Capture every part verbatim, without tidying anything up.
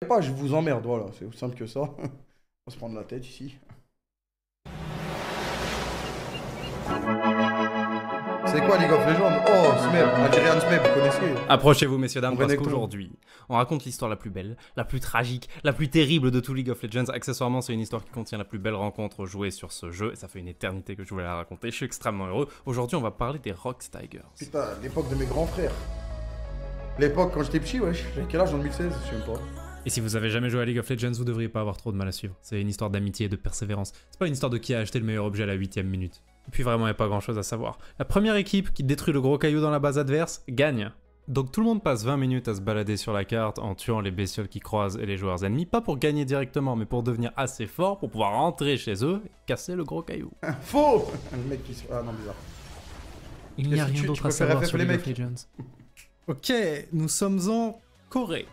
Pas, je vous emmerde, voilà, c'est aussi simple que ça. On va se prendre la tête ici. C'est quoi League of Legends? Oh, Smeb, Algerian Smeb, vous connaissez? Approchez-vous, messieurs, dames, parce Connectons. qu'aujourd'hui, on raconte l'histoire la plus belle, la plus tragique, la plus terrible de tout League of Legends. Accessoirement, c'est une histoire qui contient la plus belle rencontre jouée sur ce jeu, et ça fait une éternité que je voulais la raconter. Je suis extrêmement heureux. Aujourd'hui, on va parler des Rox Tigers. Putain, l'époque de mes grands frères. L'époque quand j'étais petit, wesh. J'avais quel âge en deux mille seize? Je sais même pas. Et si vous avez jamais joué à League of Legends, vous devriez pas avoir trop de mal à suivre. C'est une histoire d'amitié et de persévérance. C'est pas une histoire de qui a acheté le meilleur objet à la huitième minute. Et puis vraiment, il n'y a pas grand chose à savoir. La première équipe qui détruit le gros caillou dans la base adverse gagne. Donc tout le monde passe vingt minutes à se balader sur la carte en tuant les bestioles qui croisent et les joueurs ennemis, pas pour gagner directement, mais pour devenir assez fort pour pouvoir rentrer chez eux et casser le gros caillou. Faux. Le mec qui se... Ah non, bizarre. Il n'y a Tu- rien tu d'autre à préfères savoir F F sur les League of mecs Legends. Ok, nous sommes en Corée.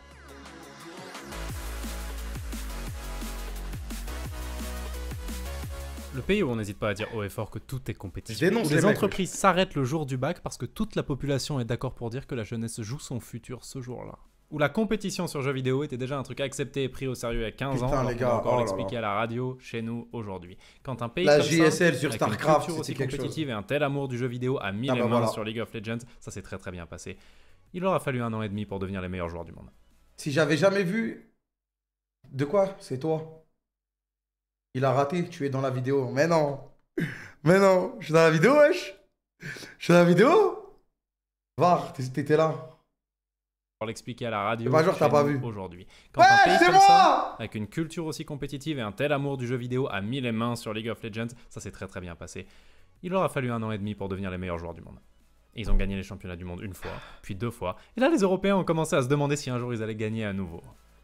Le pays où on n'hésite pas à dire haut et fort que tout est compétitif. Je dénonce Où les les mecs, entreprises s'arrêtent le jour du bac parce que toute la population est d'accord pour dire que la jeunesse joue son futur ce jour-là. Où la compétition sur jeux vidéo était déjà un truc accepté et pris au sérieux il y a quinze Putain, ans, alors les qu'on gars, va encore oh là l'expliquer là. à la radio chez nous aujourd'hui. Quand un pays La comme J S L ça, sur avec Starcraft, une culture aussi c'était quelque chose. compétitive et un tel amour du jeu vidéo a mis Ah les bah mains voilà. sur League of Legends, ça s'est très très bien passé. Il aura fallu un an et demi pour devenir les meilleurs joueurs du monde. Si j'avais jamais vu... De quoi? C'est toi. Il a raté, tu es dans la vidéo. Mais non. Mais non, je suis dans la vidéo, wesh. Je suis dans la vidéo. Var, t'étais là. Pour l'expliquer à la radio Le major, t'as chez pas nous vu. aujourd'hui. Quand Ouais, un pays c'est comme moi ça, avec une culture aussi compétitive et un tel amour du jeu vidéo a mis les mains sur League of Legends, ça s'est très très bien passé. Il aura fallu un an et demi pour devenir les meilleurs joueurs du monde. Et ils ont gagné les championnats du monde une fois, puis deux fois. Et là, les Européens ont commencé à se demander si un jour ils allaient gagner à nouveau.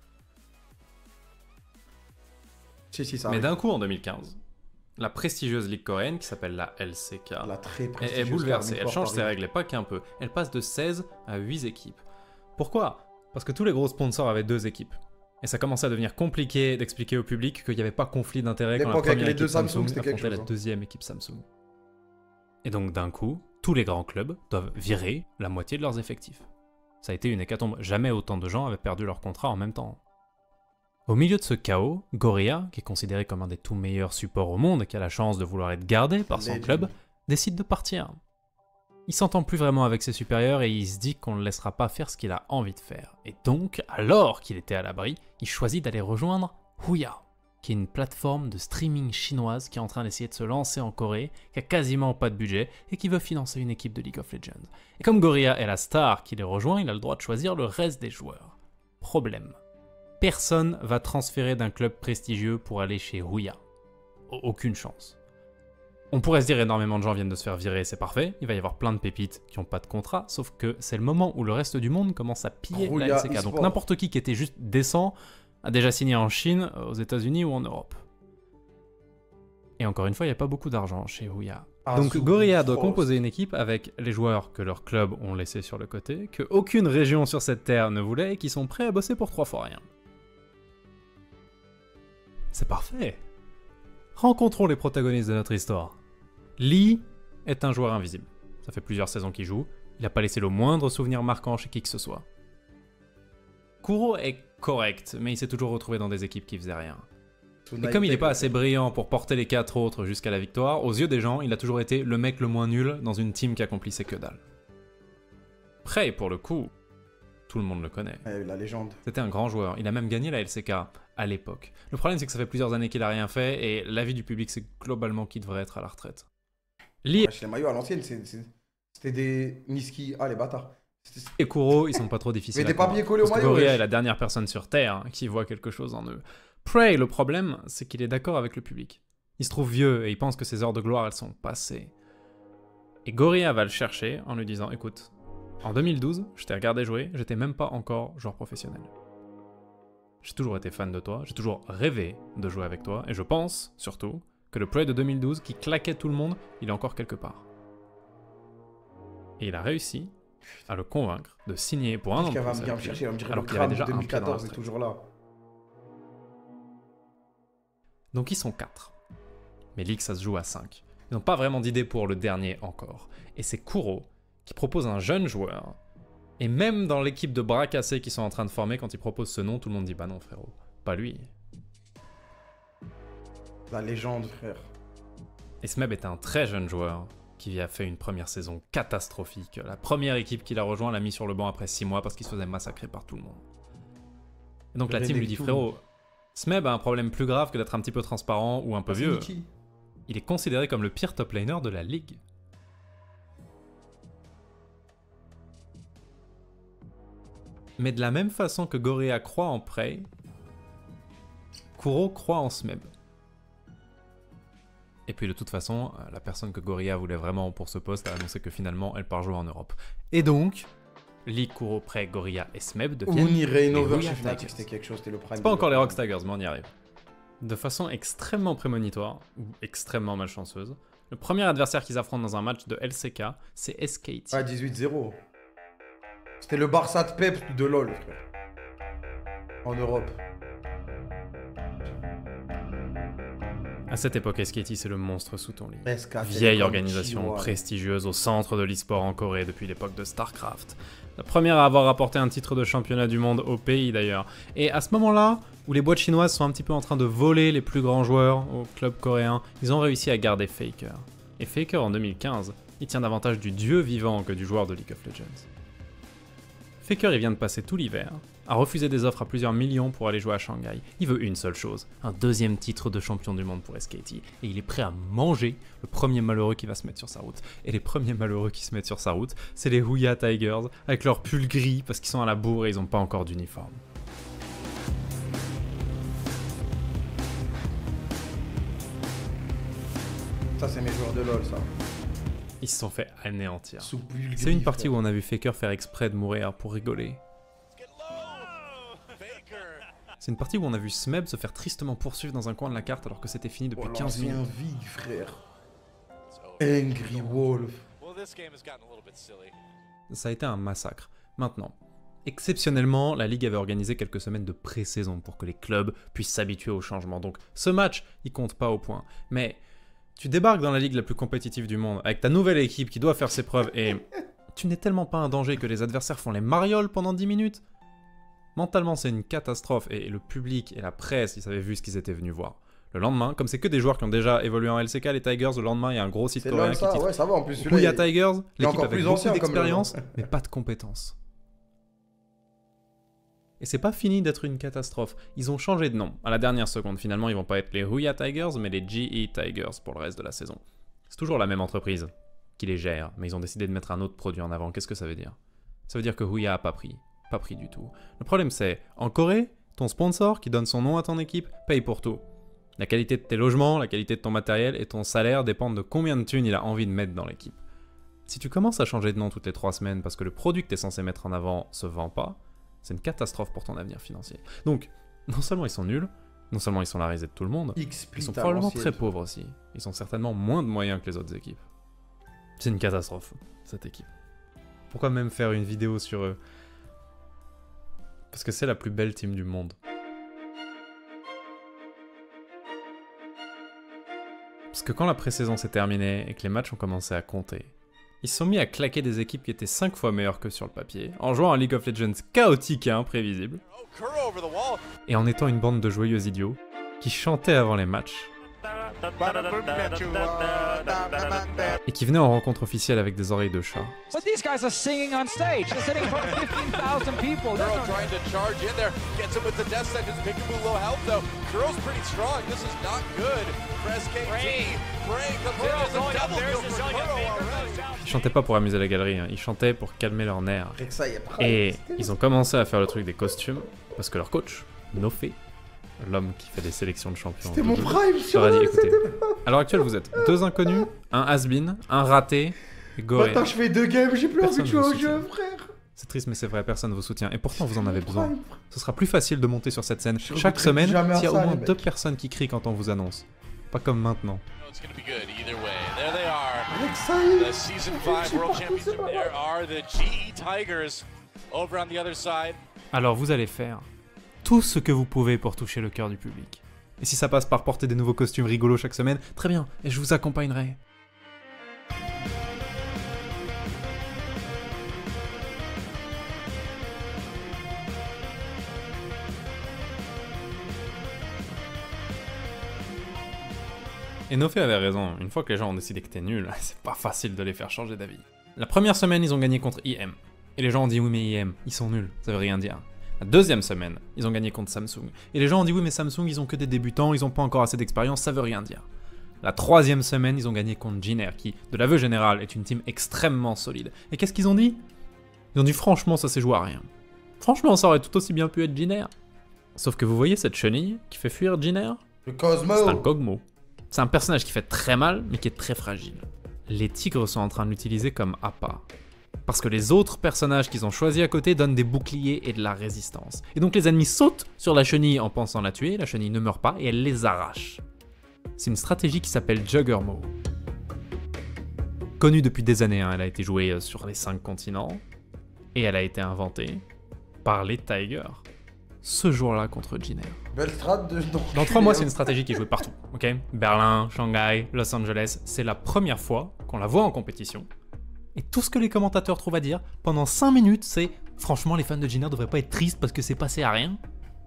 Si, si, ça Mais arrive. d'un coup, en deux mille quinze, la prestigieuse ligue coréenne qui s'appelle la L C K La très est, est prestigieuse bouleversée. Carmine Elle change Corp ses arrive. règles et pas qu'un peu. Elle passe de seize à huit équipes. Pourquoi? Parce que tous les gros sponsors avaient deux équipes. Et ça commençait à devenir compliqué d'expliquer au public qu'il n'y avait pas conflit d'intérêts quand la L'époque avec première les deux équipe Samsung, Samsung c'était quelque affrontait la chose, hein. deuxième équipe Samsung. Et donc d'un coup, tous les grands clubs doivent virer la moitié de leurs effectifs. Ça a été une hécatombe. Jamais autant de gens avaient perdu leur contrat en même temps. Au milieu de ce chaos, Gorilla, qui est considéré comme un des tout meilleurs supports au monde et qui a la chance de vouloir être gardé par son Legend. club, décide de partir. Il s'entend plus vraiment avec ses supérieurs et il se dit qu'on ne le laissera pas faire ce qu'il a envie de faire. Et donc, alors qu'il était à l'abri, il choisit d'aller rejoindre Huya, qui est une plateforme de streaming chinoise qui est en train d'essayer de se lancer en Corée, qui a quasiment pas de budget et qui veut financer une équipe de League of Legends. Et comme Gorilla est la star qui les rejoint, il a le droit de choisir le reste des joueurs. Problème. Personne va transférer d'un club prestigieux pour aller chez Huya. Aucune chance. On pourrait se dire énormément de gens viennent de se faire virer, c'est parfait, il va y avoir plein de pépites qui n'ont pas de contrat, sauf que c'est le moment où le reste du monde commence à piller Huya la L C K. Donc e-sport. n'importe qui qui était juste décent a déjà signé en Chine, aux États-Unis ou en Europe. Et encore une fois, il n'y a pas beaucoup d'argent chez Huya. Ah, Donc sous- Gorilla doit Frost. composer une équipe avec les joueurs que leurs clubs ont laissés sur le côté, que aucune région sur cette terre ne voulait et qui sont prêts à bosser pour trois fois rien. C'est parfait. Rencontrons les protagonistes de notre histoire. Lee est un joueur invisible. Ça fait plusieurs saisons qu'il joue. Il n'a pas laissé le moindre souvenir marquant chez qui que ce soit. Kuro est correct, mais il s'est toujours retrouvé dans des équipes qui faisaient rien. Et comme il n'est pas assez brillant pour porter les quatre autres jusqu'à la victoire, aux yeux des gens, il a toujours été le mec le moins nul dans une team qui accomplissait que dalle. Prey, pour le coup, tout le monde le connaît. Eh, la légende. C'était un grand joueur. Il a même gagné la L C K à l'époque. Le problème, c'est que ça fait plusieurs années qu'il a rien fait et l'avis du public, c'est globalement qu'il devrait être à la retraite. Lee Wesh, les maillots à l'ancienne, c'est- c'est- c'était des Niski. Ah, les bâtards. C'était- et Kuro, ils sont pas trop difficiles Mais à des papiers convaincre, collés au parce que maillot, Gorilla wesh. est la dernière personne sur Terre qui voit quelque chose en eux. Prey, le problème, c'est qu'il est d'accord avec le public. Il se trouve vieux et il pense que ses heures de gloire, elles sont passées. Et Gorilla va le chercher en lui disant « Écoute, en deux mille douze, je t'ai regardé jouer, j'étais même pas encore joueur professionnel. J'ai toujours été fan de toi, j'ai toujours rêvé de jouer avec toi, et je pense, surtout, que le Prey de deux mille douze, qui claquait tout le monde, il est encore quelque part. » Et il a réussi à le convaincre de signer pour un an de Qu'elle va plus me avec me lui, chercher, elle va me dire alors le qu'il avait crâne déjà de un pied dans la deux mille quatorze est retraite. toujours là. Donc ils sont quatre. Mais League, ça se joue à cinq. Ils n'ont pas vraiment d'idée pour le dernier encore. Et c'est Kuro qui propose un jeune joueur Et même dans l'équipe de bras cassés qu'ils sont en train de former, quand ils proposent ce nom, tout le monde dit bah non frérot, pas lui. La légende, frère. Et Smeb est un très jeune joueur qui a fait une première saison catastrophique. La première équipe qu'il a rejoint l'a mis sur le banc après six mois parce qu'il se faisait massacrer par tout le monde. Et donc Le la team lui dit Renekton. frérot, Smeb a un problème plus grave que d'être un petit peu transparent ou un peu C'est vieux. Nikki. Il est considéré comme le pire top laner de la ligue. Mais de la même façon que Gorilla croit en Prey, Kuro croit en Smeb. Et puis de toute façon, la personne que Gorilla voulait vraiment pour ce poste a annoncé que finalement elle part jouer en Europe. Et donc, Lee, Kuro, Prey, Gorilla et Smeb deviennent Uni Rainover les chez Huya Fnatic, Tigers. c'était quelque chose, c'était le prime. C'est pas de- encore les Rock Tigers, mais on y arrive. De façon extrêmement prémonitoire, ou extrêmement malchanceuse, le premier adversaire qu'ils affrontent dans un match de L C K, c'est S K T. Ah, dix-huit zéro. C'était le Barça de Pep de LoL, frère. En Europe. À cette époque, S K T c'est le monstre sous ton lit. S K fait Vieille comme organisation Chinois. prestigieuse au centre de l'e-sport en Corée depuis l'époque de StarCraft. La première à avoir rapporté un titre de championnat du monde au pays d'ailleurs. Et à ce moment-là, où les boîtes chinoises sont un petit peu en train de voler les plus grands joueurs au club coréen, ils ont réussi à garder Faker. Et Faker en deux mille quinze, il tient davantage du dieu vivant que du joueur de League of Legends. Faker, il vient de passer tout l'hiver, a refusé des offres à plusieurs millions pour aller jouer à Shanghai. Il veut une seule chose, un deuxième titre de champion du monde pour S K T. Et il est prêt à manger le premier malheureux qui va se mettre sur sa route. Et les premiers malheureux qui se mettent sur sa route, c'est les Huya Tigers, avec leur pull gris parce qu'ils sont à la bourre et ils n'ont pas encore d'uniforme. Ça, c'est mes joueurs de LoL, ça. Ils se sont fait anéantir. Sous pull C'est une gris, partie frère. où on a vu Faker faire exprès de mourir pour rigoler. C'est une partie où on a vu Smeb se faire tristement poursuivre dans un coin de la carte alors que c'était fini depuis Oh, quinze l'ancien minutes. Vig, frère. Angry Wolf. Ça a été un massacre. Maintenant, exceptionnellement, la Ligue avait organisé quelques semaines de pré-saison pour que les clubs puissent s'habituer au changement. Donc ce match, il compte pas au point. Mais tu débarques dans la ligue la plus compétitive du monde avec ta nouvelle équipe qui doit faire ses preuves et tu n'es tellement pas un danger que les adversaires font les marioles pendant dix minutes. Mentalement, c'est une catastrophe et le public et la presse, ils avaient vu ce qu'ils étaient venus voir. Le lendemain, comme c'est que des joueurs qui ont déjà évolué en L C K, les Tigers, le lendemain, il y a un gros site C'est coréen LoL, qui ça. titre Ouais, ça va, en plus. celui-là, Huya il- Tigers, il est l'équipe encore avec plus beaucoup ancien, comme le d'expérience, nom. mais pas de compétences. Et c'est pas fini d'être une catastrophe. Ils ont changé de nom. À la dernière seconde, finalement, ils vont pas être les Huya Tigers, mais les G E Tigers pour le reste de la saison. C'est toujours la même entreprise qui les gère, mais ils ont décidé de mettre un autre produit en avant. Qu'est-ce que ça veut dire? Ça veut dire que Huya a pas pris. Pas pris du tout. Le problème c'est, en Corée, ton sponsor qui donne son nom à ton équipe paye pour tout. La qualité de tes logements, la qualité de ton matériel et ton salaire dépendent de combien de thunes il a envie de mettre dans l'équipe. Si tu commences à changer de nom toutes les trois semaines parce que le produit que tu es censé mettre en avant se vend pas, c'est une catastrophe pour ton avenir financier. Donc, non seulement ils sont nuls, non seulement ils sont la risée de tout le monde, X-Split ils sont à probablement l'ancienne. très pauvres aussi. Ils ont certainement moins de moyens que les autres équipes. C'est une catastrophe, cette équipe. Pourquoi même faire une vidéo sur eux? Parce que c'est la plus belle team du monde. Parce que quand la pré-saison s'est terminée et que les matchs ont commencé à compter, ils se sont mis à claquer des équipes qui étaient cinq fois meilleures que sur le papier, en jouant à League of Legends chaotique et imprévisible, et en étant une bande de joyeux idiots qui chantaient avant les matchs, et qui venaient en rencontre officielle avec des oreilles de chat. But these guys are singing on stage. They're sitting in front of fifteen thousand people. That's Kuro not- trying to charge in there, gets him with the death sentence. Peekaboo low health though. Kuro's pretty strong. This is not good for S K T. Bray. Bray comes in Kuro as a going up double there kill to for Zelya. Kuro Faker already. goes down. Ils chantaient pas pour amuser la galerie, hein, ils chantaient pour calmer leurs nerfs. Rexa, il y a pas- Et ils ont commencé à faire le truc des costumes, parce que leur coach, Nofé, l'homme qui fait des sélections de champions, C'était mon de- prime sur leur a dit, LoL, écoutez, c'était- à l'heure actuelle vous êtes deux inconnus, un has-been, un raté, et Goré. Attends, je fais deux games, j'ai plus envie Personne de jouer vous au soutient. jeu, frère. C'est triste mais c'est vrai, personne ne vous soutient, et pourtant vous en avez Mon besoin. prime. Ce sera plus facile de monter sur cette scène Je chaque regoutterai semaine jamais à s'il y a ça, au moins les deux mecs. personnes qui crient quand on vous annonce. Pas comme maintenant. Oh, it's going to be good either way. There they are. Rexa, il- The Season five World Championship. There are the G E Tigers over on the other side. Alors vous allez faire tout ce que vous pouvez pour toucher le cœur du public. Et si ça passe par porter des nouveaux costumes rigolos chaque semaine, très bien, et je vous accompagnerai. Et Nofé avait raison, une fois que les gens ont décidé que t'es nul, c'est pas facile de les faire changer d'avis. La première semaine, ils ont gagné contre I M. Et les gens ont dit oui mais I M, ils sont nuls, ça veut rien dire. La deuxième semaine, ils ont gagné contre Samsung. Et les gens ont dit oui mais Samsung, ils ont que des débutants, ils ont pas encore assez d'expérience, ça veut rien dire. La troisième semaine, ils ont gagné contre Jin Air, qui, de l'aveu général, est une team extrêmement solide. Et qu'est-ce qu'ils ont dit? Ils ont dit franchement, ça s'est joué à rien. Franchement, ça aurait tout aussi bien pu être Jin Air. Sauf que vous voyez cette chenille qui fait fuir Jin Air? Le Cosmo. C'est un Kog'Maw. C'est un personnage qui fait très mal, mais qui est très fragile. Les tigres sont en train de l'utiliser comme appât. Parce que les autres personnages qu'ils ont choisis à côté donnent des boucliers et de la résistance. Et donc les ennemis sautent sur la chenille en pensant la tuer, la chenille ne meurt pas et elle les arrache. C'est une stratégie qui s'appelle Juggernaut. Connue depuis des années, hein, elle a été jouée sur les cinq continents. Et elle a été inventée par les Tigers. Ce jour-là contre Jin Air. Belle strat de... Dans trois mois, c'est une stratégie qui est jouée partout. Ok, Berlin, Shanghai, Los Angeles. C'est la première fois qu'on la voit en compétition. Et tout ce que les commentateurs trouvent à dire pendant cinq minutes, c'est « Franchement, les fans de Jin Air devraient pas être tristes parce que c'est passé à rien ».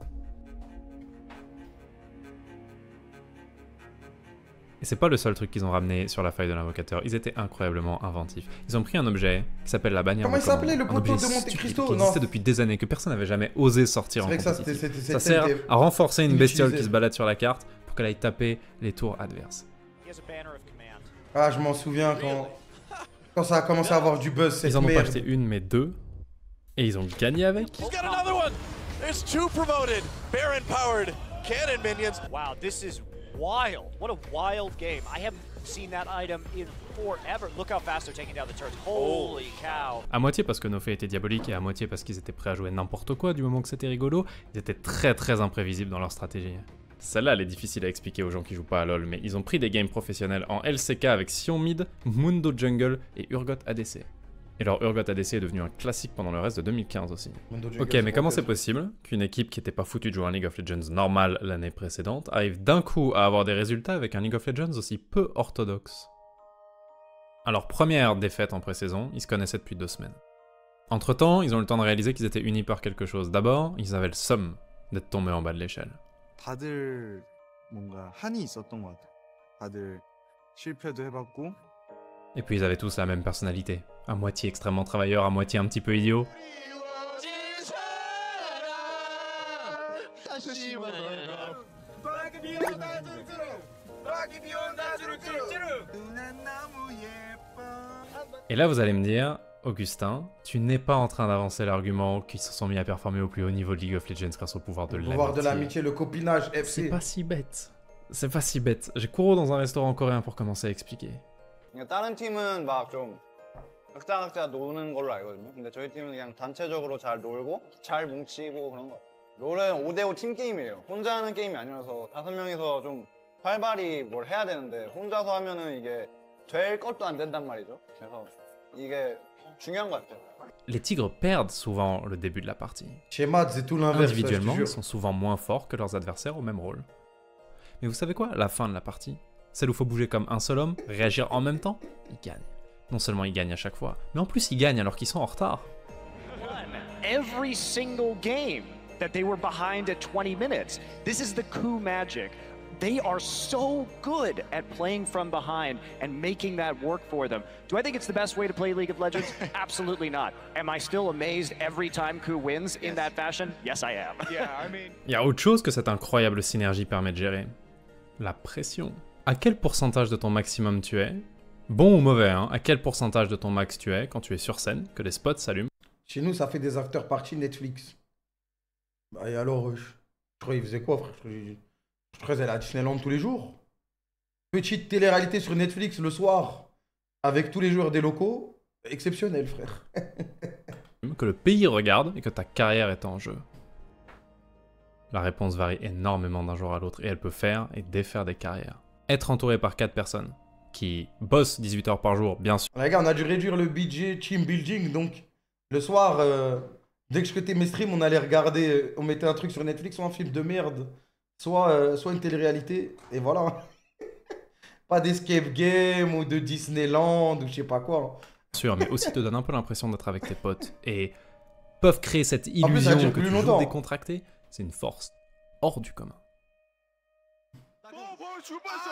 Et c'est pas le seul truc qu'ils ont ramené sur la faille de l'invocateur, ils étaient incroyablement inventifs. Ils ont pris un objet qui s'appelle la bannière. Comment il s'appelait, le poteau de Monte Cristo? Qui existait depuis des années, que personne n'avait jamais osé sortir en compétitif. Ça, c'était, c'était, ça sert à renforcer une bestiole qui se balade sur la carte pour qu'elle aille taper les tours adverses. Ah, je m'en souviens quand, quand ça a commencé à avoir du buzz, cette Ils en ont merde. pas acheté une, mais deux. Et ils ont gagné avec. He's got another one. There's two promoted. Baron powered cannon minions. Wow, this is wild. What a wild game. I haven't seen that item in forever. Look how fast they're taking down the turrets. Holy cow. À moitié parce que Nofé était diabolique et à moitié parce qu'ils étaient prêts à jouer n'importe quoi du moment que c'était rigolo. Ils étaient très très imprévisibles dans leur stratégie. Celle-là, elle est difficile à expliquer aux gens qui jouent pas à LoL, mais ils ont pris des games professionnels en L C K avec Sion Mid, Mundo Jungle et Urgot A D C. Et leur Urgot A D C est devenu un classique pendant le reste de deux mille quinze aussi. Ok, mais comment c'est possible qu'une équipe qui n'était pas foutue de jouer un League of Legends normal l'année précédente arrive d'un coup à avoir des résultats avec un League of Legends aussi peu orthodoxe? Alors, première défaite en pré-saison, ils se connaissaient depuis deux semaines. Entre temps, ils ont eu le temps de réaliser qu'ils étaient unis par quelque chose. D'abord, ils avaient le somme d'être tombés en bas de l'échelle. 다들 뭔가 한이 있었던 것 같아. 다들 실패도 해봤고. Et puis ils avaient tous la même personnalité, à moitié extrêmement travailleur, à moitié un petit peu idiot. Et là vous allez me dire, Augustin, tu n'es pas en train d'avancer l'argument qu'ils se sont mis à performer au plus haut niveau de League of Legends grâce au pouvoir de Le l'amitié. pouvoir de l'amitié, le copinage, F C. C'est pas si bête. C'est pas si bête. J'ai couru dans un restaurant coréen pour commencer à expliquer. 다른 팀은 막 좀 각자 각자 노는 걸로 알거든요. 근데 저희 팀은 그냥 단체적으로 잘 놀고 잘 뭉치고 그런 거. 롤은 오 대 오 팀 게임이에요. 혼자 하는 게임이 아니라서 다섯 명이서 좀 활발히 뭘 해야 되는데 혼자서 하면은 이게 될 것도 안 된단 말이죠. 그래서 이게 중요한 것 같아요. Les tigres perdent souvent le début de la partie. Chez Mad, c'est tout l'inverse. Individuellement, je te ils jure. sont souvent moins forts que leurs adversaires au même rôle. Mais vous savez quoi? La fin de la partie, celle où il faut bouger comme un seul homme, réagir en même temps, ils gagnent. Non seulement ils gagnent à chaque fois, mais en plus ils gagnent alors qu'ils sont en retard. Every single game that they were behind at twenty minutes. This is the coup magic. They are so good at playing from behind and making that work for them. Do I think it's the best way to play League of Legends? Absolutely not. Am I still amazed every time Ku wins in that fashion? Yes, I am. Yeah, I mean. Il y a autre chose que cette incroyable synergie permet de gérer. La pression. À quel pourcentage de ton maximum tu es? Bon ou mauvais, hein? À quel pourcentage de ton max tu es quand tu es sur scène, que les spots s'allument? Chez nous, ça fait des acteurs parties Netflix. Bah, et alors, euh, je je crois qu'ils faisaient quoi, frère? Je je crois qu'ils allaient à Disneyland tous les jours. Petite télé-réalité sur Netflix le soir, avec tous les joueurs des locaux. Exceptionnel, frère. Que le pays regarde et que ta carrière est en jeu. La réponse varie énormément d'un jour à l'autre et elle peut faire et défaire des carrières. Être entouré par quatre personnes qui bossent dix-huit heures par jour, bien sûr. Les gars, on a dû réduire le budget team building, donc le soir, euh, dès que je quittais mes streams, on allait regarder, euh, on mettait un truc sur Netflix, soit un film de merde, soit, euh, soit une télé-réalité, et voilà. Pas d'escape game ou de Disneyland ou je sais pas quoi. sûr, mais aussi te donne un peu l'impression d'être avec tes potes et peuvent créer cette En plus, ça illusion dure que plus tu joues longtemps. décontracté. C'est une force hors du commun. 어, 뭘 죽을 뻔했어.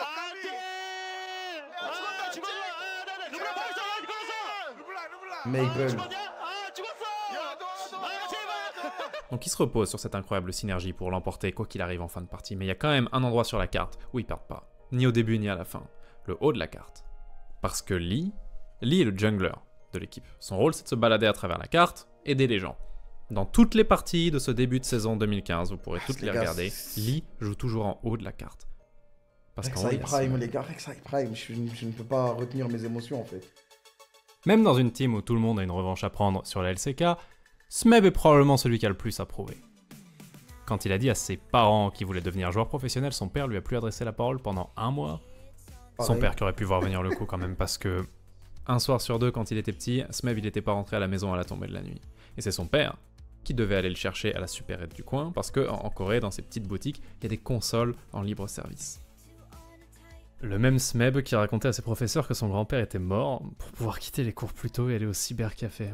아, 죽었다, 죽었다. 아, 나, 나, 누구랑 벌써 죽었어. 르블랑, 르블랑. Maple. 죽었냐? 아, 죽었어. 야, 너, 너, 아, 제발. Donc ils se reposent sur cette incroyable synergie pour l'emporter quoi qu'il arrive en fin de partie. Mais il y a quand même un endroit sur la carte où ils perdent pas. Ni au début ni à la fin. Le haut de la carte. Parce que Lee, Lee est le jungler de l'équipe. Son rôle c'est de se balader à travers la carte, aider les gens. Dans toutes les parties de ce début de saison deux mille quinze, vous pourrez toutes les les gars, regarder, c'est- Lee joue toujours en haut de la carte. Parce qu'en haut, Rek'Sai il y a Prime, Smeb. les gars, Rek'Sai Prime. Je, je ne peux pas retenir mes émotions en fait. Même dans une team où tout le monde a une revanche à prendre sur la L C K, Smeb est probablement celui qui a le plus à prouver. Quand il a dit à ses parents qu'il voulait devenir joueur professionnel, son père lui a plus adressé la parole pendant un mois. Son Pareil. père qui aurait pu voir venir le coup quand même, parce que un soir sur deux, quand il était petit, Smeb il était pas rentré à la maison à la tombée de la nuit. Et c'est son père qui devait aller le chercher à la supérette du coin, parce que en Corée, dans ces petites boutiques, il y a des consoles en libre service. Le même Smeb qui racontait à ses professeurs que son grand-père était mort pour pouvoir quitter les cours plus tôt et aller au cybercafé.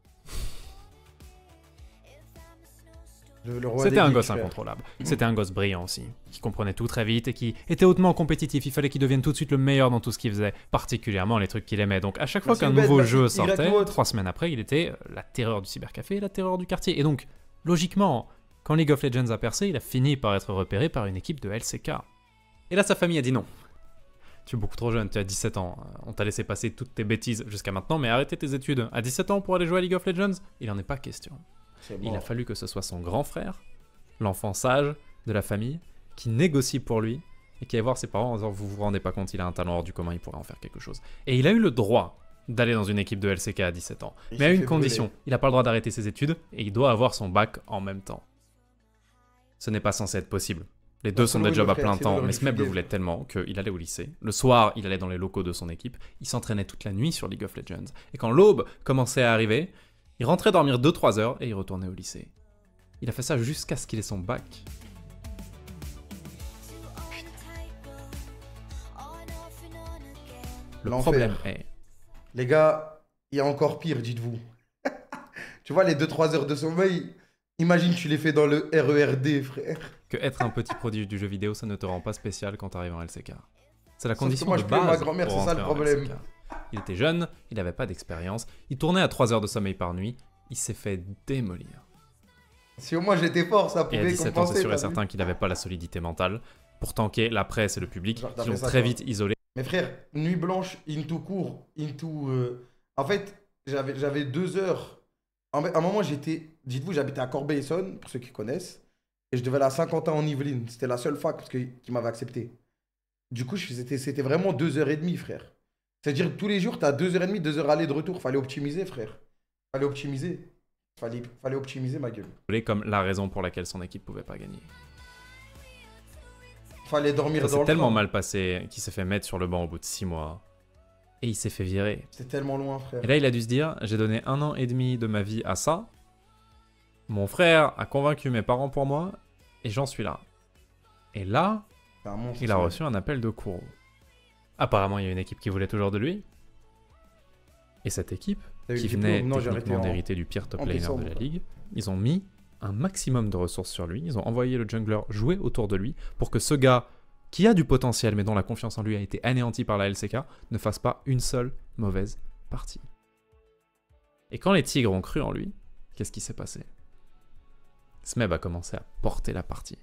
Le, le roi C'était des un geeks, gosse frère. incontrôlable. C'était un gosse brillant aussi, qui comprenait tout très vite et qui était hautement compétitif. Il fallait qu'il devienne tout de suite le meilleur dans tout ce qu'il faisait, particulièrement les trucs qu'il aimait. Donc à chaque fois Merci, qu'un Ben, nouveau merci, jeu Y sortait, Mode. trois semaines après, il était euh, la terreur du cybercafé et la terreur du quartier. Et donc, logiquement, quand League of Legends a percé, il a fini par être repéré par une équipe de L C K. Et là, sa famille a dit non. Tu es beaucoup trop jeune, tu as dix-sept ans. On t'a laissé passer toutes tes bêtises jusqu'à maintenant, mais arrêtez tes études. À dix-sept ans pour aller jouer à League of Legends, il n'en est pas question. C'est Il mort. a fallu que ce soit son grand frère, l'enfant sage de la famille, qui négocie pour lui et qui aille voir ses parents en disant vous vous rendez pas compte, il a un talent hors du commun, il pourrait en faire quelque chose. Et il a eu le droit d'aller dans une équipe de L C K à dix-sept ans. Il Mais à s'est une fait condition, brûler. il n'a pas le droit d'arrêter ses études et il doit avoir son bac en même temps. Ce n'est pas censé être possible. Les deux Bah, sont sinon, des il jobs le à ferait, plein sinon, il temps, aurait mais dû Smeb le fuguer. voulait tellement qu'il allait au lycée. Le soir, il allait dans les locaux de son équipe, il s'entraînait toute la nuit sur League of Legends. Et quand l'aube commençait à arriver, il rentrait dormir deux trois heures et il retournait au lycée. Il a fait ça jusqu'à ce qu'il ait son bac. Le L'enfer. problème est, Les gars, il y a encore pire, dites-vous. Tu vois, les deux trois heures de sommeil, imagine tu les fais dans le R E R D, frère. que être un petit prodige du jeu vidéo, ça ne te rend pas spécial quand tu arrives en L C K. C'est la Sauf que condition moi, de je paye ma base grand-mère, pour c'est ça, le rentrer en L C K. problème. Il était jeune, il n'avait pas d'expérience, il tournait à trois heures de sommeil par nuit, il s'est fait démolir. Si au moins j'étais fort, ça Et à pouvait dix-sept ans, compenser. c'est sûr et t'as vu. certain qu'il n'avait pas la solidité mentale pour tanker la presse et le public, Genre, t'as qui l'ont fait ça, très toi. vite isolé. Mais frère, nuit blanche, into cours, into... euh, En fait, j'avais j'avais deux heures. En fait, à un moment, j'étais... Dites-vous, j'habitais à Corbeil-Essonnes, pour ceux qui connaissent. Et je devais aller à Saint-Quentin en Yvelines. C'était la seule fac parce que, qui m'avait accepté. Du coup, je- c'était c'était vraiment deux heures et demie, frère. C'est-à-dire que tous les jours, tu as deux heures et demie, deux heures aller de retour. Fallait optimiser, frère. Fallait optimiser. Fallait, fallait optimiser, ma gueule. Comme la raison pour laquelle son équipe pouvait pas gagner. Fallait dormir Ça dans s'est le tellement train. mal passé qu'il s'est fait mettre sur le banc au bout de six mois. Et il s'est fait virer. C'est tellement loin, frère. Et là, il a dû se dire, j'ai donné un an et demi de ma vie à ça. Mon frère a convaincu mes parents pour moi, et j'en suis là. Et là, C'est un monstre, il a ça. reçu un appel de Kuro. Apparemment, il y a une équipe qui voulait toujours de lui. Et cette équipe, T'as eu qui le diplôme? venait Non, j'ai arrêté techniquement en- d'hériter du pire top en laner de décembre. la ligue, ils ont mis un maximum de ressources sur lui. Ils ont envoyé le jungler jouer autour de lui pour que ce gars, qui a du potentiel mais dont la confiance en lui a été anéantie par la L C K, ne fasse pas une seule mauvaise partie. Et quand les Tigres ont cru en lui, qu'est-ce qui s'est passé? Smeb a commencé à porter la partie.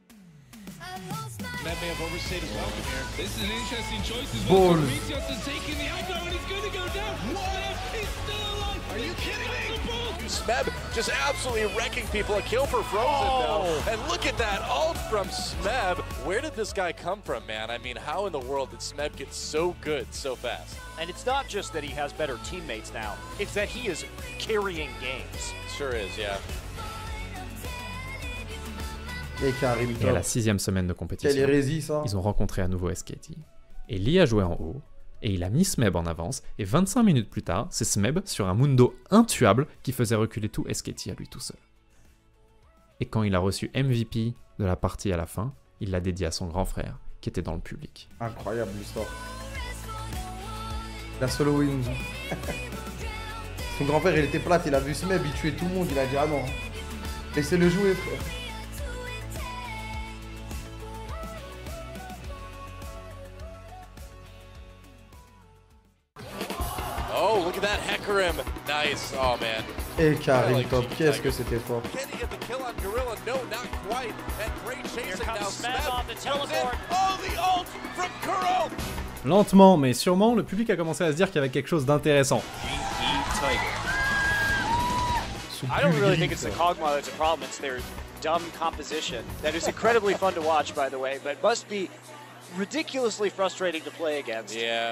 That may have overstayed his welcome here. This is an interesting choice as Balls. well. Corinthians is taking the elbow and he's going to go down. What? He's still alive. Are you kidding me? The ball. Smeb just absolutely wrecking people. A kill for Frozen now. And look at that ult from Smeb. Where did this guy come from, man? I mean, how in the world did Smeb get so good so fast? And it's not just that he has better teammates now, it's that he is carrying games. Sure is, yeah. Et Karim, Et à la top. sixième semaine de Quelle compétition, hérésie, ça. ils ont rencontré à nouveau S K T. Et Lee a joué en haut, et il a mis Smeb en avance, et vingt-cinq minutes plus tard, c'est Smeb sur un Mundo intuable qui faisait reculer tout S K T à lui tout seul. Et quand il a reçu M V P de la partie à la fin, il l'a dédié à son grand frère, qui était dans le public. Incroyable l'histoire. La solo win. Son grand-père, il était plate, il a vu Smeb, il tuait tout le monde, il a dit ah non. Laissez-le jouer, frère. at that, Hecarim. Nice. Oh man. Et Karim top, qu'est-ce que c'était fort. Can he get the kill on Gorilla? No, not quite. And great chasing now. Smeb off the comes in. teleport. Oh, the ult from Kuro. Lentement, mais sûrement, le public a commencé à se dire qu'il y avait quelque chose d'intéressant. I don't really think it's the Kog'Maw that's a problem, it's their dumb composition. That is incredibly fun to watch, by the way, but must be ridiculously frustrating to play against. Yeah.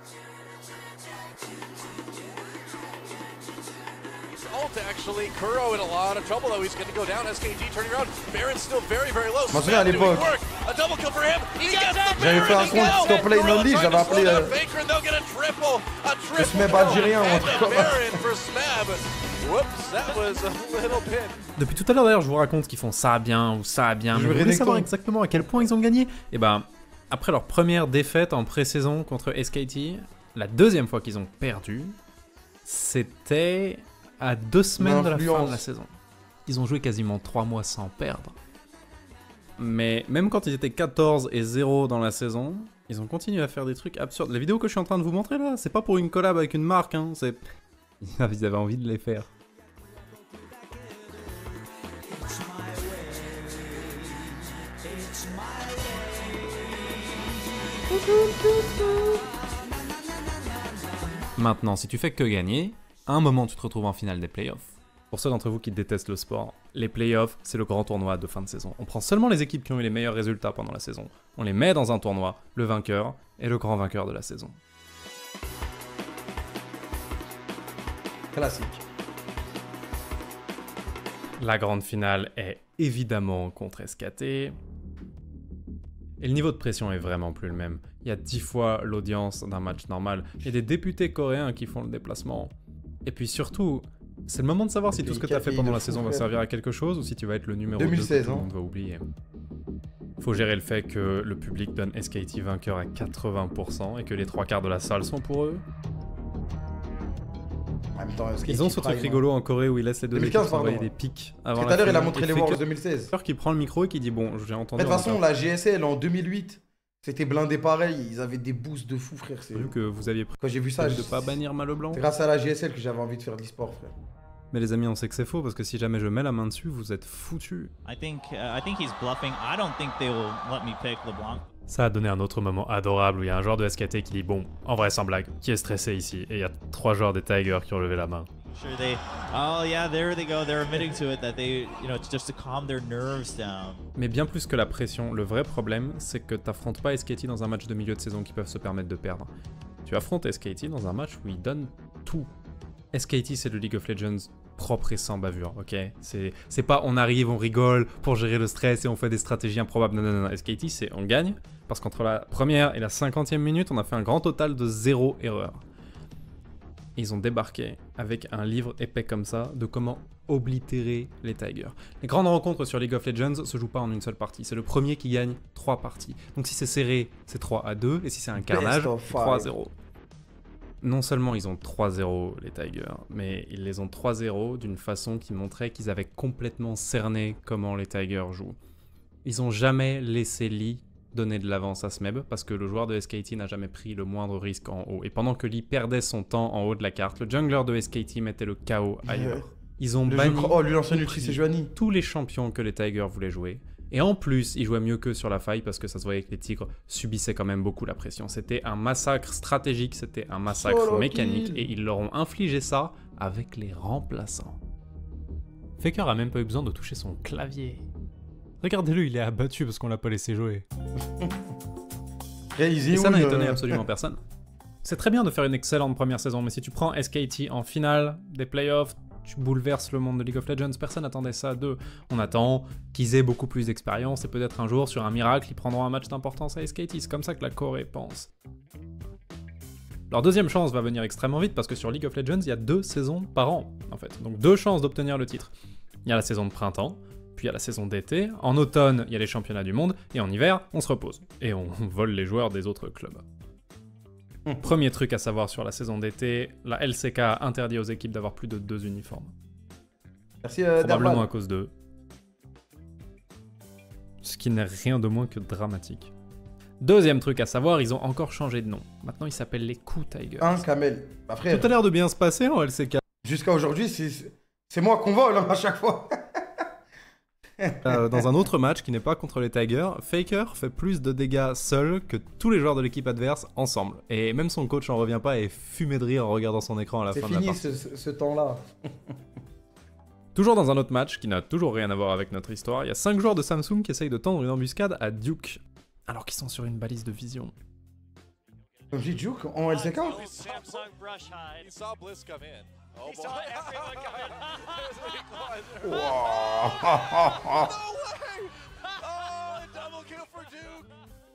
Ult actually, Kuro in a lot of trouble though. He's going to go down. S K T turning around. Baron's still very, very low. Moi, je à l'époque. A double kill for him. He gets the J'avais fait un compte stop play no lead, j'avais appelé euh, Baker, they'll get a triple. A triple le Smeb algérien ou un truc comme ça. Baron for Smeb. Whoops, that was a little pin. Depuis tout à l'heure d'ailleurs, je vous raconte qu'ils font ça bien ou ça bien, mais Je vous vais voulez savoir Renekton. exactement à quel point ils ont gagné? Et ben, après leur première défaite en pré-saison contre S K T, la deuxième fois qu'ils ont perdu, c'était à deux semaines de la fin L'influence. de la saison. Ils ont joué quasiment trois mois sans perdre. Mais même quand ils étaient quatorze et zéro dans la saison, ils ont continué à faire des trucs absurdes. Les vidéos que je suis en train de vous montrer là, c'est pas pour une collab avec une marque, hein, c'est... Ils avaient envie de les faire. Maintenant, si tu fais que gagner, à un moment tu te retrouves en finale des playoffs. Pour ceux d'entre vous qui détestent le sport, les playoffs, c'est le grand tournoi de fin de saison. On prend seulement les équipes qui ont eu les meilleurs résultats pendant la saison. On les met dans un tournoi, le vainqueur est le grand vainqueur de la saison. Classique. La grande finale est évidemment contre S K T. Et le niveau de pression est vraiment plus le même. Il y a dix fois l'audience d'un match normal. Il y a des députés coréens qui font le déplacement. Et puis surtout, c'est le moment de savoir si tout ce que tu as fait pendant la saison va servir à quelque chose ou si tu vas être le numéro deux mille seize, deux que tout le hein. monde va oublier. Faut gérer le fait que le public donne S K T vainqueur à quatre-vingts pour cent et que les trois quarts de la salle sont pour eux. En même temps, S K T Ils ont ce truc prime, rigolo en Corée où ils laissent les deux deux mille quinze, équipes s'envoyer pardon. des pics Parce avant que la tout à l'heure, il a finale. montré Et les fait Worlds que- deux mille seize. Peur qui prend le micro et qui dit bon, j'ai entendu. Mais de toute en façon, retard. la G S L en deux mille huit, c'était blindé pareil. Ils avaient des boosts de fou, frère. c'est- Vu que vous aviez Quand j'ai vu ça, de je- pas bannir Malo Blanc. c'est grâce à la G S L que j'avais envie de faire de l'e-sport, frère. Mais les amis, on sait que c'est faux parce que si jamais je mets la main dessus, vous êtes foutus. I think uh, I think he's bluffing. I don't think they will let me pick LeBlanc. Ça a donné un autre moment adorable où il y a un joueur de S K T qui dit bon, en vrai sans blague, qui est stressé ici? Et il y a trois joueurs des Tigers qui ont levé la main. Sure they. Oh yeah, there they go. They're admitting to it that they, you know, just to calm their nerves down. Mais bien plus que la pression, le vrai problème, c'est que t'affrontes pas S K T dans un match de milieu de saison qui peuvent se permettre de perdre. Tu affrontes S K T dans un match où ils donnent tout. S K T, c'est le League of Legends propre et sans bavure, ok? C'est c'est pas on arrive, on rigole pour gérer le stress et on fait des stratégies improbables. Non, non, non, S K T, c'est on gagne parce qu'entre la première et la cinquantième minute, on a fait un grand total de zéro erreur. Et ils ont débarqué avec un livre épais comme ça de comment oblitérer les Tigers. Les grandes rencontres sur League of Legends se jouent pas en une seule partie. C'est le premier qui gagne trois parties. Donc si c'est serré, c'est trois à deux. Et si c'est un carnage, of five. trois à zéro. Non seulement ils ont trois zéro les Tigers, mais ils les ont trois zéro d'une façon qui montrait qu'ils avaient complètement cerné comment les Tigers jouent. Ils ont jamais laissé Lee donner de l'avance à Smeb parce que le joueur de S K T n'a jamais pris le moindre risque en haut. Et pendant que Lee perdait son temps en haut de la carte, le jungler de S K T mettait le chaos ailleurs. Ouais. Ils ont Le banni jeu- Oh, lui, l'ancien ulti, c'est Joanie. tous les champions que les Tigers voulaient jouer. Et en plus, ils jouaient mieux qu'eux sur la faille parce que ça se voyait que les Tigres subissaient quand même beaucoup la pression. C'était un massacre stratégique, c'était un massacre Solo mécanique kill. et ils leur ont infligé ça avec les remplaçants. Faker a même pas eu besoin de toucher son clavier. Regardez-le, il est abattu parce qu'on l'a pas laissé jouer. Et, Et ça n'a étonné absolument personne. C'est très bien de faire une excellente première saison, mais si tu prends S K T en finale des playoffs, tu bouleverses le monde de League of Legends. Personne n'attendait ça d'eux. On attend qu'ils aient beaucoup plus d'expérience et peut-être un jour, sur un miracle, ils prendront un match d'importance à S K T. C'est comme ça que la Corée pense. Leur deuxième chance va venir extrêmement vite parce que sur League of Legends, il y a deux saisons par an, en fait. Donc deux chances d'obtenir le titre. Il y a la saison de printemps, puis il y a la saison d'été. En automne, il y a les championnats du monde. Et en hiver, on se repose. Et on vole les joueurs des autres clubs. Premier truc à savoir sur la saison d'été, la L C K interdit aux équipes d'avoir plus de deux uniformes. Merci, euh, Probablement Darman. à cause d'eux. Ce qui n'est rien de moins que dramatique. Deuxième truc à savoir, ils ont encore changé de nom. Maintenant, ils s'appellent les Ku Tigers. Un Kamel. Bah, frère, Tout a l'air de bien se passer en L C K. jusqu'à aujourd'hui, c'est c'est moi qu'on vole hein, à chaque fois. Euh, dans un autre match qui n'est pas contre les Tigers, Faker fait plus de dégâts seul que tous les joueurs de l'équipe adverse ensemble. Et même son coach en revient pas et est fumé de rire en regardant son écran à la C'est fin de la fini partie. ce, ce- ce temps-là. Toujours dans un autre match qui n'a toujours rien à voir avec notre histoire, il y a cinq joueurs de Samsung qui essayent de tendre une embuscade à Duke, alors qu'ils sont sur une balise de vision. Comme je dis, Duke en L C K. Samsung brush hide. He saw Bliss come in. Oh He boy. saw everyone come in. No way! Oh, a double kill for Duke.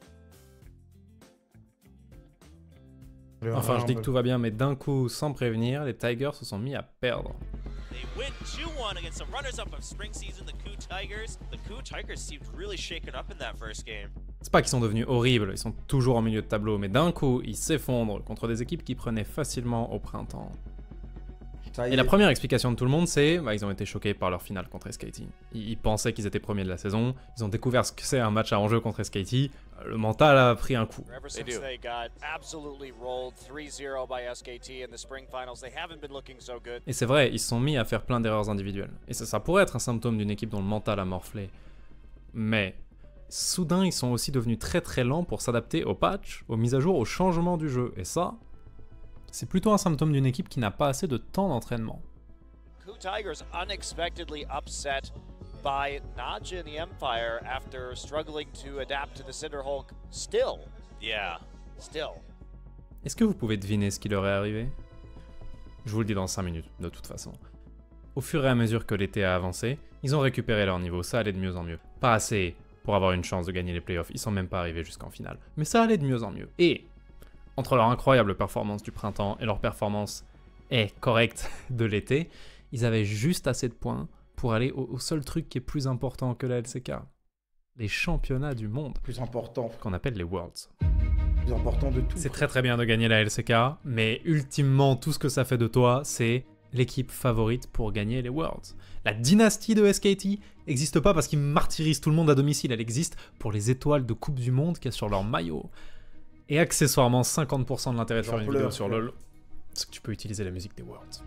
Enfin, je dis que tout va bien, mais d'un coup, sans prévenir, les Tigers se sont mis à perdre. They win two one against the runners-up of spring season, the Ku Tigers. The Ku Tigers seemed really shaken up in that first game. C'est pas qu'ils sont devenus horribles, ils sont toujours en milieu de tableau, mais d'un coup, ils s'effondrent contre des équipes qui prenaient facilement au printemps. Ça y Et est. la première explication de tout le monde, c'est bah, ils ont été choqués par leur finale contre S K T. Ils, ils pensaient qu'ils étaient premiers de la saison, ils ont découvert ce que c'est un match à enjeu contre S K T, le mental a pris un coup. Ever They since do. they got absolutely rolled three zero by S K T in the spring finals, they haven't been looking so good. Et c'est vrai, ils se sont mis à faire plein d'erreurs individuelles. Et ça, ça pourrait être un symptôme d'une équipe dont le mental a morflé. Mais soudain, ils sont aussi devenus très très lents pour s'adapter aux patchs, aux mises à jour, aux changements du jeu. Et ça, c'est plutôt un symptôme d'une équipe qui n'a pas assez de temps d'entraînement. Ku Tigers unexpectedly upset by Naja in the Empire after struggling to adapt to the Cinder Hulk. Still, Yeah. still. Est-ce que vous pouvez deviner ce qui leur est arrivé? Je vous le dis dans cinq minutes, de toute façon. Au fur et à mesure que l'été a avancé, ils ont récupéré leur niveau, ça allait de mieux en mieux. Pas assez pour avoir une chance de gagner les playoffs, ils sont même pas arrivés jusqu'en finale. Mais ça allait de mieux en mieux. Et, entre leur incroyable performance du printemps et leur performance est correcte de l'été, ils avaient juste assez de points pour aller au, au seul truc qui est plus important que la L C K. Les championnats du monde, Plus important, qu'on appelle les Worlds. plus important de tout. C'est très très bien de gagner la L C K, mais ultimement tout ce que ça fait de toi, c'est l'équipe favorite pour gagner les Worlds. La dynastie de S K T n'existe pas parce qu'ils martyrisent tout le monde à domicile, elle existe pour les étoiles de Coupe du Monde qu'il y a sur leur maillot. Et accessoirement, cinquante pour cent de l'intérêt de faire J'en une pleure, vidéo sur frère. LoL, c'est que tu peux utiliser la musique des Worlds.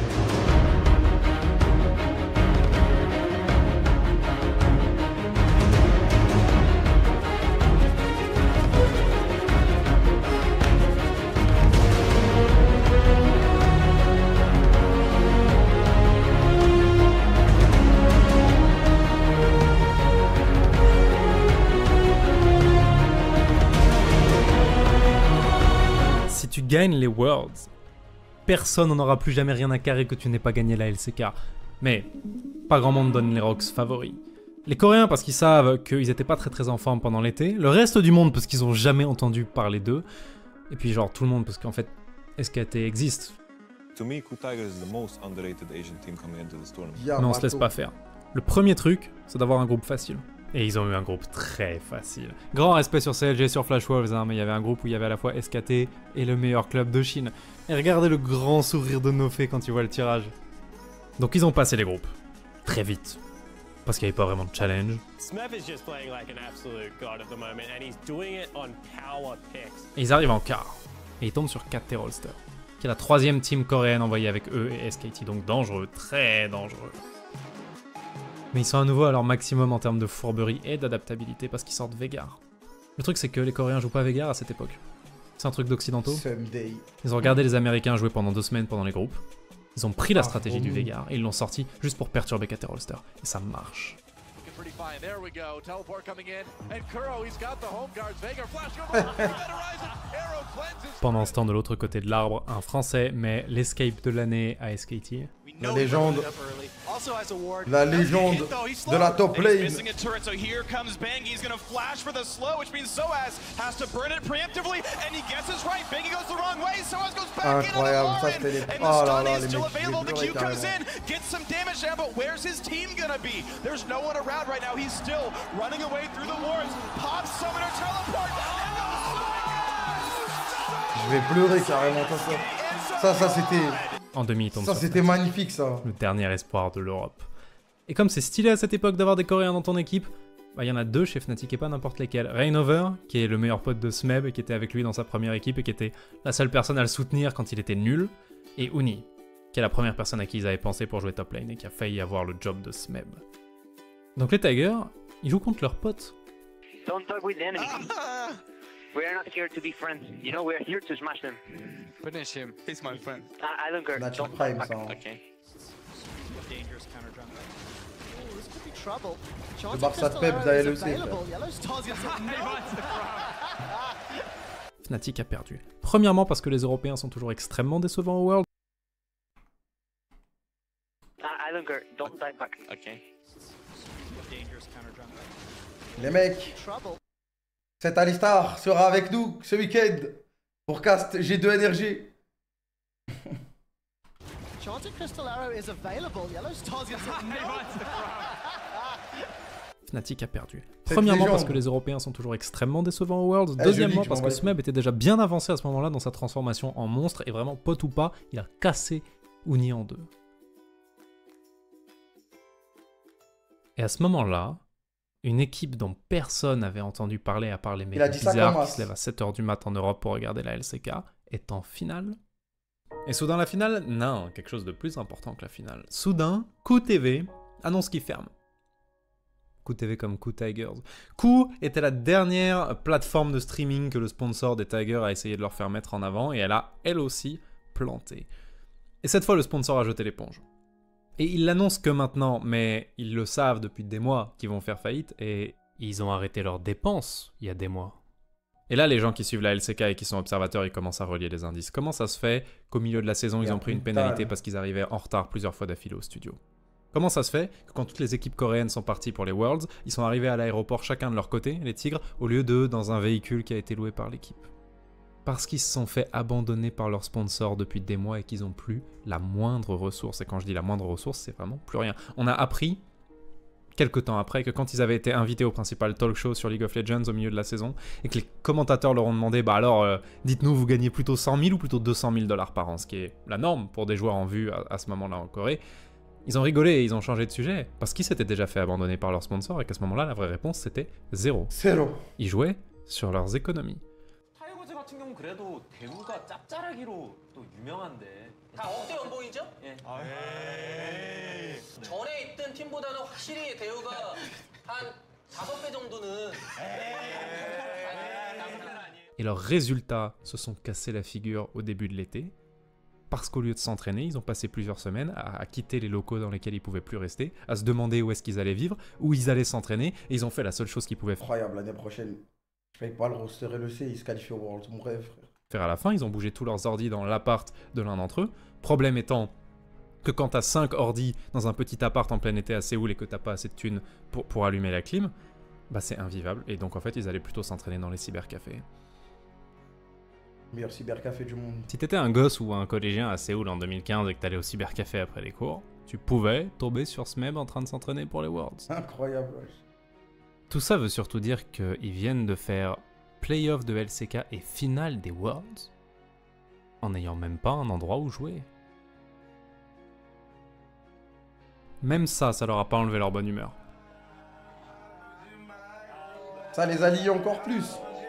Si tu gagnes les Worlds, personne n'en aura plus jamais rien à carrer que tu n'aies pas gagné la L C K. Mais pas grand monde donne les Rocks favoris. Les Coréens parce qu'ils savent qu'ils étaient pas très très en forme pendant l'été. Le reste du monde parce qu'ils ont jamais entendu parler d'eux. Et puis genre tout le monde parce qu'en fait S K T existe. To me, Ku Tigers is the most underrated Asian team coming into this tournament. Yeah, Mais on se bateau. laisse pas faire. Le premier truc, c'est d'avoir un groupe facile. Et ils ont eu un groupe très facile. Grand respect sur C L G, sur Flash Wolves, hein, mais il y avait un groupe où il y avait à la fois S K T et le meilleur club de Chine. Et regardez le grand sourire de Nofé quand il voit le tirage. Donc ils ont passé les groupes. Très vite. Parce qu'il n'y avait pas vraiment de challenge. Smeb is just playing like an absolute god at the moment, and he's doing it on power picks. Et ils arrivent en quart. Et ils tombent sur Cat Rolster, qui est la troisième team coréenne envoyée avec eux et S K T. Donc dangereux, très dangereux. Mais ils sont à nouveau à leur maximum en termes de fourberie et d'adaptabilité parce qu'ils sortent Veigar. Le truc c'est que les Coréens jouent pas Veigar à cette époque. C'est un truc d'occidentaux. Someday. Ils ont regardé les Américains jouer pendant deux semaines pendant les groupes. Ils ont pris la Ah, stratégie du relou. Veigar et ils l'ont sorti juste pour perturber Cat Rolster. Et ça marche. Looking pretty fine. There we go. Teleport coming in. And Kuro, he's got the home guards. Veigar flash over. Event Horizon. Arrow cleanses. Pendant ce temps, de l'autre côté de l'arbre, un Français met l'escape de l'année à S K T. La légende. La légende de la top lane. Missing a turret, so here comes Bengi. He's gonna flash for the slow, which means Soaz has to burn it preemptively, and he guesses right. Bengi goes the wrong way. Soaz goes back in on the Incroyable, ça Lauren, c'était les... and the Oh là stun là, is les still mecs, je vais available. The pleurer Q comes carrément. in, gets some damage down, but where's his team gonna be? There's no one around right now. He's still running away through the wards. Pops summoner teleport. Je vais pleurer carrément, ça, ça, ça, ça c'était... En demi, il tombe Ça sur c'était Smeb. magnifique ça. Le dernier espoir de l'Europe. Et comme c'est stylé à cette époque d'avoir des Coréens dans ton équipe, bah, y en a deux chez Fnatic et pas n'importe lesquels. Reignover, qui est le meilleur pote de Smeb et qui était avec lui dans sa première équipe et qui était la seule personne à le soutenir quand il était nul. Et Uni, qui est la première personne à qui ils avaient pensé pour jouer top lane et qui a failli avoir le job de Smeb. Donc les Tigers, ils jouent contre leurs potes. Don't talk with the enemy. We are not here to be friends. You know, we are here to smash them. Finish him. He's my friend. I, I don't care. Natural Don't Prime, back. ça. Okay. Dangerous counter jump. Oh, this could be trouble. Le Barça de Pep, vous allez le sais. Fnatic a perdu. Premièrement parce que les Européens sont toujours extrêmement décevants au World. I, I don't care. Don't die back. Okay. Dangerous counter jump. Les mecs, cet Alistar sera avec nous ce week-end pour cast G deux Energy. Chanting Crystal Arrow is available. Yellow Stars gets Fnatic a perdu. Cette Premièrement légende. parce que les Européens sont toujours extrêmement décevants au Worlds. Ah, Deuxièmement joli, je parce m'en que bats les Smeb était déjà bien avancé à ce moment-là dans sa transformation en monstre et vraiment pote ou pas, il a cassé Uni en deux. Et à ce moment-là, une équipe dont personne n'avait entendu parler à part les mecs Il a dit ça bizarres comme qui as. se lèvent à sept heures du mat en Europe pour regarder la L C K est en finale. Et soudain la finale, non, quelque chose de plus important que la finale. Soudain, Q T V annonce qu'il ferme. Q T V comme Q Tigers. Q était la dernière plateforme de streaming que le sponsor des Tigers a essayé de leur faire mettre en avant et elle a elle aussi planté. Et cette fois le sponsor a jeté l'éponge. Et ils l'annoncent que maintenant, mais ils le savent depuis des mois qu'ils vont faire faillite et ils ont arrêté leurs dépenses il y a des mois. Et là, les gens qui suivent la L C K et qui sont observateurs, ils commencent à relier les indices. Comment ça se fait qu'au milieu de la saison, ils ont pris une pénalité parce qu'ils arrivaient en retard plusieurs fois d'affilée au studio? Comment ça se fait que quand toutes les équipes coréennes sont parties pour les Worlds, ils sont arrivés à l'aéroport chacun de leur côté, les Tigres, au lieu d'eux dans un véhicule qui a été loué par l'équipe? Parce qu'ils se sont fait abandonner par leurs sponsors depuis des mois et qu'ils n'ont plus la moindre ressource. Et quand je dis la moindre ressource, c'est vraiment plus rien. On a appris, quelques temps après, que quand ils avaient été invités au principal talk show sur League of Legends au milieu de la saison, et que les commentateurs leur ont demandé, bah alors, euh, dites-nous, vous gagnez plutôt cent mille ou plutôt deux cent mille dollars par an, ce qui est la norme pour des joueurs en vue à, à ce moment-là en Corée. Ils ont rigolé et ils ont changé de sujet, parce qu'ils s'étaient déjà fait abandonner par leurs sponsors, et qu'à ce moment-là, la vraie réponse, c'était zéro. Zéro. Ils jouaient sur leurs économies. 타이거즈 같은 경우 그래도 대우가 짭짤하기로 또 유명한데 다 억대 연봉이죠? 예. 전에 있던 팀보다는 확실히 대우가 한 다섯 배 정도는 Et leurs résultats se sont cassés la figure au début de l'été, parce qu'au lieu de s'entraîner, ils ont passé plusieurs semaines à, à quitter les locaux dans lesquels ils pouvaient plus rester, à se demander où est-ce qu'ils allaient vivre, où ils allaient s'entraîner, et ils ont fait la seule chose qu'ils pouvaient faire. Incroyable, l'année prochaine. Je paye pas le roster L E C, ils se qualifient au World, mon rêve, frère. Faire à la fin, ils ont bougé tous leurs ordis dans l'appart de l'un d'entre eux. Problème étant que quand t'as cinq ordis dans un petit appart en plein été à Séoul et que t'as pas assez de thunes pour, pour allumer la clim, bah c'est invivable. Et donc en fait, ils allaient plutôt s'entraîner dans les cybercafés. Meilleur cybercafé du monde. Si t'étais un gosse ou un collégien à Séoul en deux mille quinze et que t'allais au cybercafé après les cours, tu pouvais tomber sur Smeb en train de s'entraîner pour les Worlds. Incroyable, wesh. Tout ça veut surtout dire qu'ils viennent de faire playoff de L C K et finale des Worlds en n'ayant même pas un endroit où jouer. Même ça, ça leur a pas enlevé leur bonne humeur. Ça les a liés encore plus.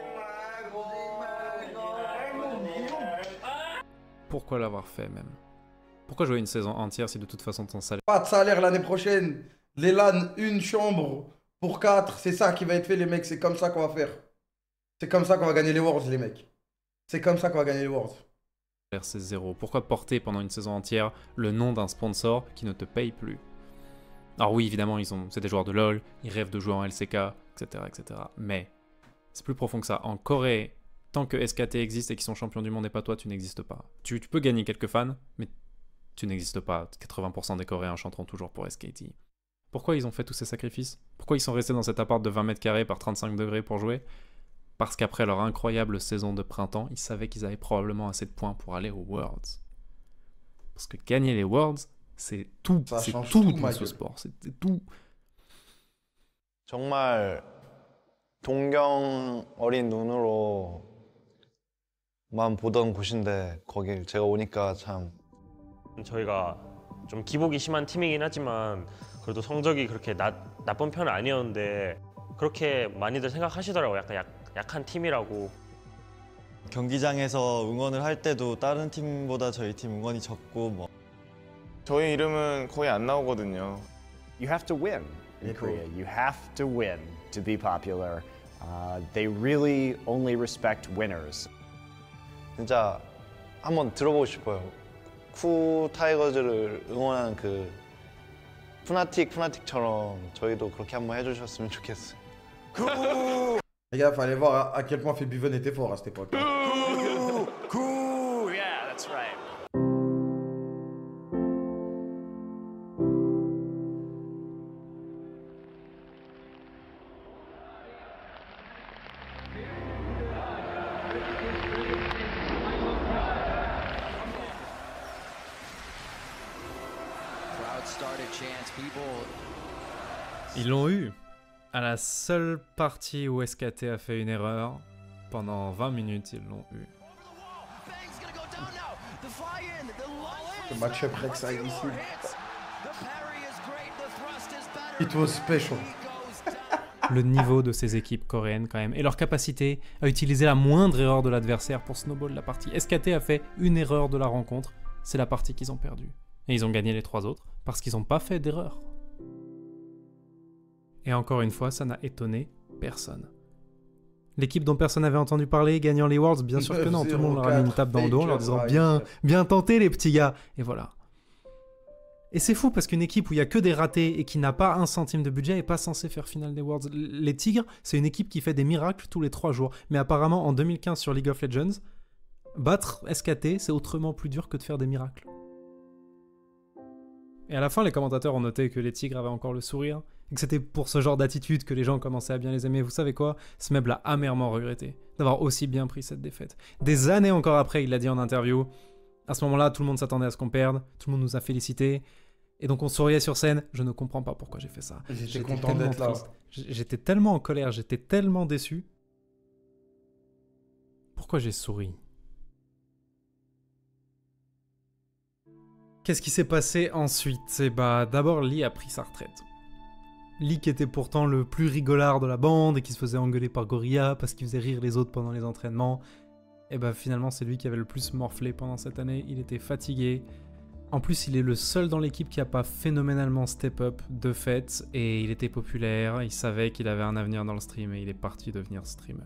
Pourquoi l'avoir fait même? Pourquoi jouer une saison entière si de toute façon ton salaire... Pas de salaire l'année prochaine. Les LAN, une chambre pour quatre. C'est ça qui va être fait, les mecs. C'est comme ça qu'on va faire. C'est comme ça qu'on va gagner les Worlds, les mecs. C'est comme ça qu'on va gagner les Worlds. C'est zéro. Pourquoi porter pendant une saison entière le nom d'un sponsor qui ne te paye plus? Alors oui, évidemment, ils ont, c'est des joueurs de LoL, ils rêvent de jouer en L C K, et cetera, et cetera. Mais c'est plus profond que ça. En Corée, tant que S K T existe et qu'ils sont champions du monde et pas toi, tu n'existes pas. Tu, tu peux gagner quelques fans, mais tu n'existes pas. quatre-vingts pour cent des Coréens chanteront toujours pour S K T. Pourquoi ils ont fait tous ces sacrifices? Pourquoi ils sont restés dans cet appart de vingt mètres carrés par trente-cinq degrés pour jouer? Parce qu'après leur incroyable saison de printemps, ils savaient qu'ils avaient probablement assez de points pour aller aux Worlds. Parce que gagner les Worlds, c'est tout, c'est tout, tout dans ce sport, c'est tout. 정말 동경 어린 눈으로만 보던 곳인데 거기 제가 오니까 참 저희가 좀 기복이 심한 팀이긴 하지만 그래도 성적이 그렇게 나, 나쁜 편은 아니었는데 그렇게 많이들 생각하시더라고요. 약간 약, 약한 팀이라고. 경기장에서 응원을 할 때도 다른 팀보다 저희 팀 응원이 적고 뭐. 저희 이름은 거의 안 나오거든요. You have to win in Korea. You have to win to be popular. Uh, they really only respect winners. 진짜 한번 들어보고 싶어요. 쿠 타이거즈를 응원하는 그 푸나틱 푸나틱처럼 저희도 그렇게 한번 해주셨으면 좋겠어요. Les gars, fallait voir à quel point Febiven était fort à cette époque. Cool, cool, yeah, that's right. Ils l'ont eu. À la seule partie où S K T a fait une erreur, pendant vingt minutes, ils l'ont eu. Le match-up Rek'Sai ici. It was special. Le niveau de ces équipes coréennes quand même, et leur capacité à utiliser la moindre erreur de l'adversaire pour snowball la partie. S K T a fait une erreur de la rencontre, c'est la partie qu'ils ont perdue. Et ils ont gagné les trois autres, parce qu'ils n'ont pas fait d'erreur. Et encore une fois, ça n'a étonné personne. L'équipe dont personne n'avait entendu parler gagnant les Worlds, bien sûr que non, tout le monde leur a mis une tape dans le dos en leur disant bien, bien tenté les petits gars, et voilà. Et c'est fou parce qu'une équipe où il n'y a que des ratés et qui n'a pas un centime de budget n'est pas censée faire finale des Worlds. Les Tigres, c'est une équipe qui fait des miracles tous les trois jours, mais apparemment en deux mille quinze sur League of Legends, battre S K T, c'est autrement plus dur que de faire des miracles. Et à la fin, les commentateurs ont noté que les Tigres avaient encore le sourire, et que c'était pour ce genre d'attitude que les gens commençaient à bien les aimer. Vous savez quoi? Smeb l'a amèrement regretté d'avoir aussi bien pris cette défaite. Des années encore après, il l'a dit en interview, à ce moment-là, tout le monde s'attendait à ce qu'on perde, tout le monde nous a félicités, et donc on souriait sur scène. Je ne comprends pas pourquoi j'ai fait ça. J'étais content d'être là. J'étais tellement en colère, j'étais tellement déçu. Pourquoi j'ai souri? Qu'est-ce qui s'est passé ensuite? Eh bah, d'abord, Lee a pris sa retraite. Lee qui était pourtant le plus rigolard de la bande et qui se faisait engueuler par Gorilla parce qu'il faisait rire les autres pendant les entraînements. Et bah finalement, c'est lui qui avait le plus morflé pendant cette année. Il était fatigué. En plus, il est le seul dans l'équipe qui n'a pas phénoménalement step up de fait. Et il était populaire, il savait qu'il avait un avenir dans le stream et il est parti devenir streamer.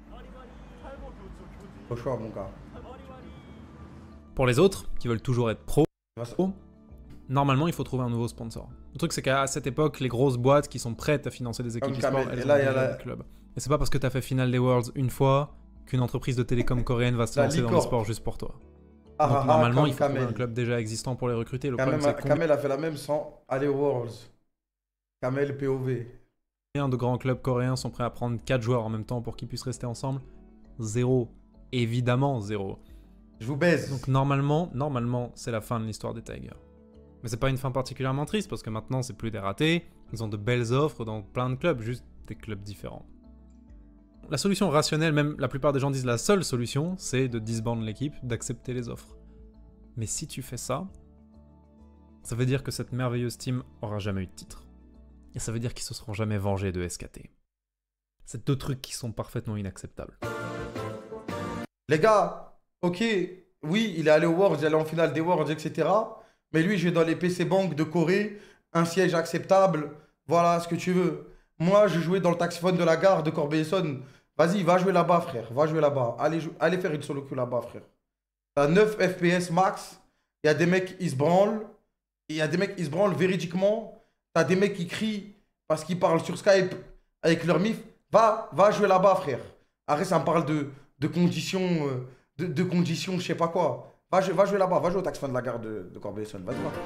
Au choix, mon gars. Pour les autres, qui veulent toujours être pro, normalement, il faut trouver un nouveau sponsor. Le truc, c'est qu'à cette époque, les grosses boîtes qui sont prêtes à financer des équipes e-sport, elles ont déjà des clubs. Et c'est pas parce que t'as fait finale des Worlds une fois qu'une entreprise de télécom coréenne va se lancer dans le sport juste pour toi. Ah, Donc ah, normalement, ah, il faut Kamel. trouver un club déjà existant pour les recruter. Le Kamel, problème, c'est Kamel a fait la même sans aller aux Worlds. Kamel P O V. combien de grands clubs coréens sont prêts à prendre quatre joueurs en même temps pour qu'ils puissent rester ensemble? Zéro. Évidemment, zéro. Je vous baise. Donc normalement, normalement, c'est la fin de l'histoire des Tigers. Mais c'est pas une fin particulièrement triste parce que maintenant c'est plus des ratés, ils ont de belles offres dans plein de clubs, juste des clubs différents. La solution rationnelle, même la plupart des gens disent la seule solution, c'est de disband l'équipe, d'accepter les offres. Mais si tu fais ça, ça veut dire que cette merveilleuse team aura jamais eu de titre. Et ça veut dire qu'ils se seront jamais vengés de S K T. C'est deux trucs qui sont parfaitement inacceptables. Les gars, ok, oui, il est allé aux Worlds, il est allé en finale des Worlds, et cetera. Mais lui, j'ai dans les P C Bank de Corée, un siège acceptable, voilà ce que tu veux. Moi, je jouais dans le taxiphone de la gare de Corbeil-Essonnes. Vas-y, va jouer là-bas, frère, va jouer là-bas. Allez, allez faire une solo queue là-bas, frère. T'as neuf F P S max, il y a des mecs, ils se branlent. Il y a des mecs, ils se branlent véridiquement. T'as des mecs qui crient parce qu'ils parlent sur Skype avec leur mif. Va, va jouer là-bas, frère. Arrête, ça me parle de, de conditions, de, de conditions, je sais pas quoi. Va, va jouer là-bas, va jouer au taxiphone de la gare de, de Corbeil-Essonnes, vas-y, va.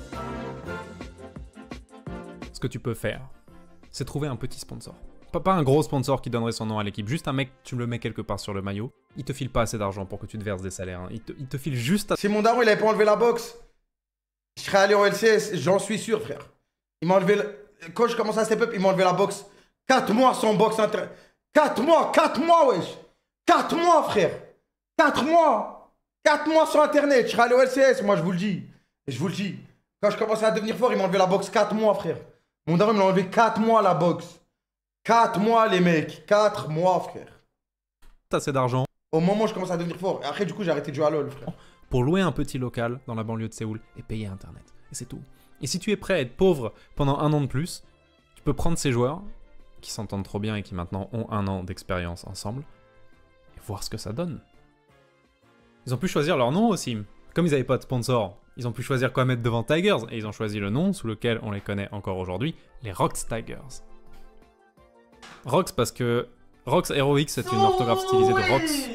Ce que tu peux faire, c'est trouver un petit sponsor. Pas, pas un gros sponsor qui donnerait son nom à l'équipe, juste un mec, tu le mets quelque part sur le maillot, il te file pas assez d'argent pour que tu te verses des salaires, hein. il, te, il te file juste... À... Si mon daron il avait pas enlevé la boxe, je serais allé en L C S, j'en suis sûr, frère. Il m'a enlevé... Le... Quand je commence à step up, il m'a enlevé la boxe. quatre mois sans boxe inter... quatre mois, quatre mois, wesh. quatre mois, frère. quatre mois. quatre mois sur internet, je serais allé au L C S, moi je vous le dis. Et je vous le dis. Quand je commençais à devenir fort, il m'a enlevé la boxe quatre mois, frère. Mon daron il m'a enlevé quatre mois la boxe. quatre mois, les mecs. quatre mois, frère. T'as assez d'argent. Au moment où je commence à devenir fort. Et après, du coup, j'ai arrêté de jouer à LoL, frère. Pour louer un petit local dans la banlieue de Séoul et payer Internet. Et c'est tout. Et si tu es prêt à être pauvre pendant un an de plus, tu peux prendre ces joueurs qui s'entendent trop bien et qui maintenant ont un an d'expérience ensemble et voir ce que ça donne. Ils ont pu choisir leur nom aussi. Comme ils n'avaient pas de sponsor, ils ont pu choisir quoi mettre devant Tigers et ils ont choisi le nom sous lequel on les connaît encore aujourd'hui, les Rox Tigers. Rox parce que Rox Heroic c'est une orthographe stylisée de Rox.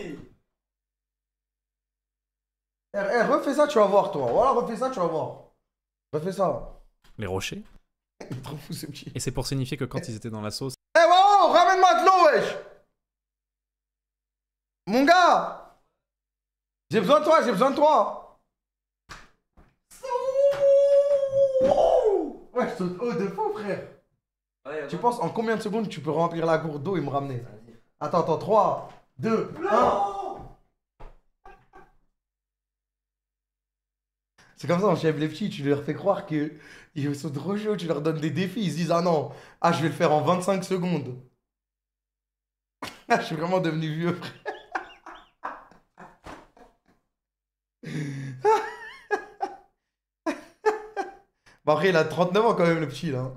Eh, eh, refais ça, tu vas voir, toi. Voilà, refais ça, tu vas voir. Refais ça. Les rochers. Il est trop fou, ce petit. Et c'est pour signifier que quand ils étaient dans la sauce... Eh, hey, wow, ramène-moi de l'eau, wesh. Mon gars. J'ai besoin de toi, j'ai besoin de toi. Ouais, je saute haut de fou, frère. Ouais, tu ouais. penses en combien de secondes tu peux remplir la gourde d'eau et me ramener? Attends, attends, trois, deux, un. C'est comme ça, on chèvre les petits, tu leur fais croire qu'ils sont trop chauds, tu leur donnes des défis, ils se disent ah non, ah je vais le faire en vingt-cinq secondes. Je suis vraiment devenu vieux, frère. Bah après il a trente-neuf ans quand même le petit là.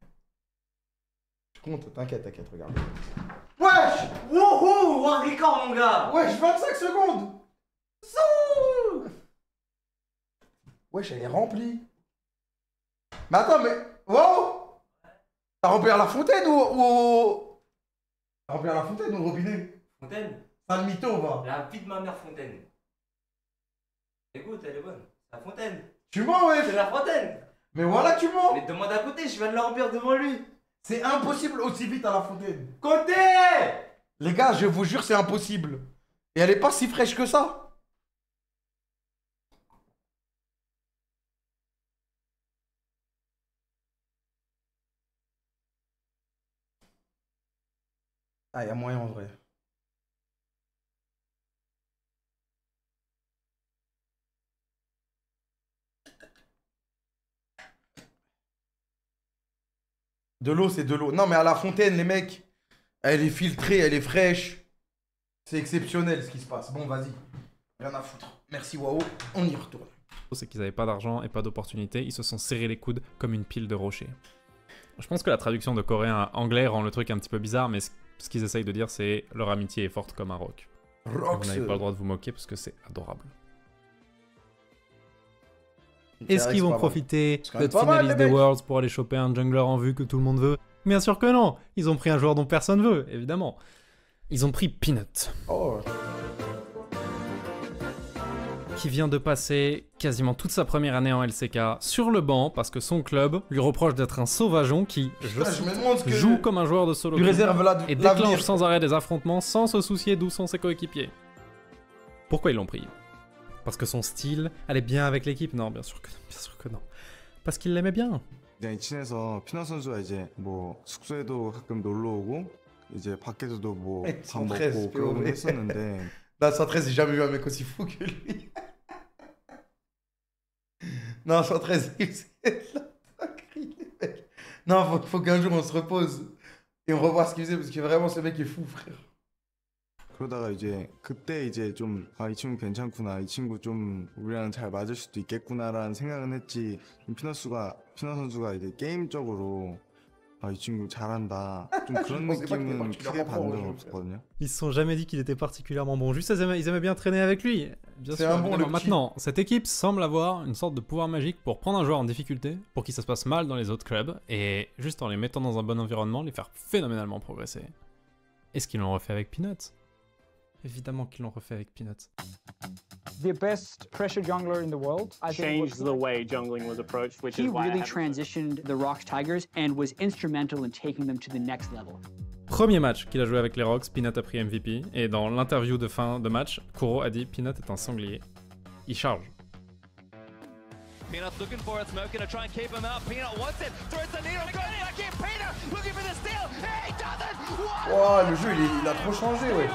Je compte, t'inquiète, t'inquiète, regarde. Wesh! Wouhou! Un record mon gars! Wesh, vingt-cinq secondes! Zou! Wesh, elle est remplie. Mais attends, mais... Wow! T'as rempli à la fontaine ou... ou... T'as rempli à la fontaine ou au robinet? Fontaine? Sale mytho, va. La vie de ma mère fontaine. Écoute, elle est bonne. La fontaine. Tu mens, wesh! C'est la fontaine! Mais voilà, tu mens! Mais demande à côté, je viens de la remplir devant lui. C'est impossible aussi vite à la fontaine. Côté! Les gars, je vous jure, c'est impossible. Et elle est pas si fraîche que ça. Ah, il y a moyen en vrai. De l'eau, c'est de l'eau. Non, mais à la fontaine, les mecs, elle est filtrée, elle est fraîche. C'est exceptionnel ce qui se passe. Bon, vas-y. Rien à foutre. Merci, waouh. On y retourne. C'est qu'ils n'avaient pas d'argent et pas d'opportunité. Ils se sont serrés les coudes comme une pile de rochers. Je pense que la traduction de coréen à anglais rend le truc un petit peu bizarre, mais ce qu'ils essayent de dire, c'est leur amitié est forte comme un roc. Rock. Vous n'avez pas le droit de vous moquer parce que c'est adorable. Est-ce qu'ils vont profiter d'être finalistes des Worlds pour aller choper un jungler en vue que tout le monde veut? Bien sûr que non. Ils ont pris un joueur dont personne veut, évidemment. Ils ont pris Peanut. Oh. Qui vient de passer quasiment toute sa première année en L C K sur le banc parce que son club lui reproche d'être un sauvageon qui je je me demande ce que joue comme un joueur de solo lui réserve la, et déclenche sans arrêt des affrontements sans se soucier d'où sont ses coéquipiers. Pourquoi ils l'ont pris? Parce que son style allait bien avec l'équipe? Non, bien sûr que non, bien sûr que non. Parce qu'il l'aimait bien. 그냥 친해서 피넛 선수가 이제 뭐 숙소에도 가끔 놀러 오고 이제 밖에서도 뭐 밥 먹고 그러곤 했었는데 Non, cent treize, j'ai jamais vu un mec aussi fou que lui. Non, cent treize, c'est la dinguerie, les mecs. Non, faut, faut qu'un jour on se repose et on revoit ce qu'il faisait parce que vraiment ce mec est fou, frère. 그러다가 이제 그때 이제 좀 아, 이 친구 괜찮구나, 이 친구 좀 우리랑 잘 맞을 수도 있겠구나라는 생각은 했지. 피넛수가 피넛 선수가 이제 게임적으로 아, 이 친구 잘한다. 좀 그런 느낌은 크게 받은 적 없었거든요. Ils se sont jamais dit qu'il était particulièrement bon. Juste, ils aimaient, ils aimaient bien traîner avec lui. Bien sûr, un bon le maintenant, cette équipe semble avoir une sorte de pouvoir magique pour prendre un joueur en difficulté, pour qu'il ça se passe mal dans les autres clubs, et juste en les mettant dans un bon environnement, les faire phénoménalement progresser. Est-ce qu'ils l'ont refait avec Peanut? Évidemment qu'ils l'ont refait avec Peanut. The best pressure jungler in the world. I Changed the way jungling was approached, which he is why really transitioned the Rox Tigers and was instrumental in taking them to the next level. Premier match qu'il a joué avec les Rox, Peanut a pris M V P, et dans l'interview de fin de match, Kuro a dit Peanut est un sanglier. Il charge. Peanut looking for it, Smoke gonna try and keep him out. Peanut wants it, throws the needle, goes back in. Peanut looking for the steal. He doesn't. What? Wow, le jeu il, est, il a trop changé, ouais.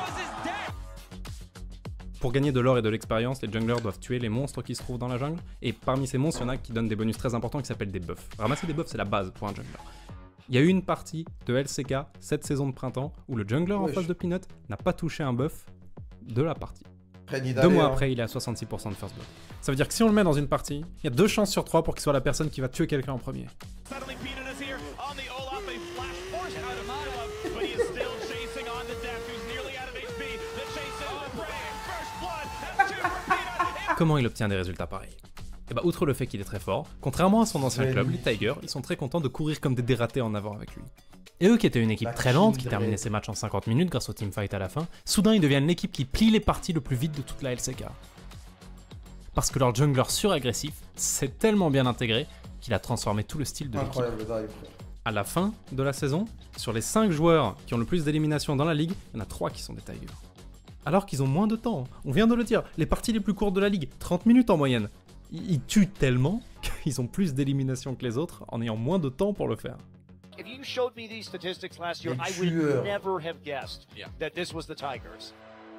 Pour gagner de l'or et de l'expérience, les junglers doivent tuer les monstres qui se trouvent dans la jungle, et parmi ces monstres, il y en a qui donnent des bonus très importants qui s'appellent des buffs. Ramasser des buffs, c'est la base pour un jungler. Il y a eu une partie de L C K cette saison de printemps où le jungler en Wesh. face de Peanut n'a pas touché un buff de la partie. Ready Deux d'aller, mois hein. après, il est à soixante-six pour cent de first blood. Ça veut dire que si on le met dans une partie, il y a deux chances sur trois pour qu'il soit la personne qui va tuer quelqu'un en premier. Suddenly Peanut is here on the Olaf, a flash forced out of Milo, but he is still chasing on the Def, who's nearly out of H P. The chase is on the prey, first blood, that's two for Peanut. Comment il obtient des résultats pareils? Et bah, outre le fait qu'il est très fort, contrairement à son ancien Ouais, club, lui. les Tigers, ils sont très contents de courir comme des dératés en avant avec lui. Et eux qui étaient une équipe La très lente, qui Kindred. terminait ses matchs en cinquante minutes grâce au teamfight à la fin, soudain ils deviennent l'équipe qui plie les parties le plus vite de toute la L C K. Parce que leur jungler suragressif s'est tellement bien intégré qu'il a transformé tout le style de l'équipe. Incroyable dive, frère. À la fin de la saison, sur les cinq joueurs qui ont le plus d'éliminations dans la ligue, il y en a trois qui sont des Tigers. Alors qu'ils ont moins de temps. On vient de le dire, les parties les plus courtes de la ligue, trente minutes en moyenne. Ils ils tuent tellement qu'ils ont plus d'éliminations que les autres en ayant moins de temps pour le faire. If you showed me these statistics last year, Les I would tueurs. never have guessed that this was the Tigers.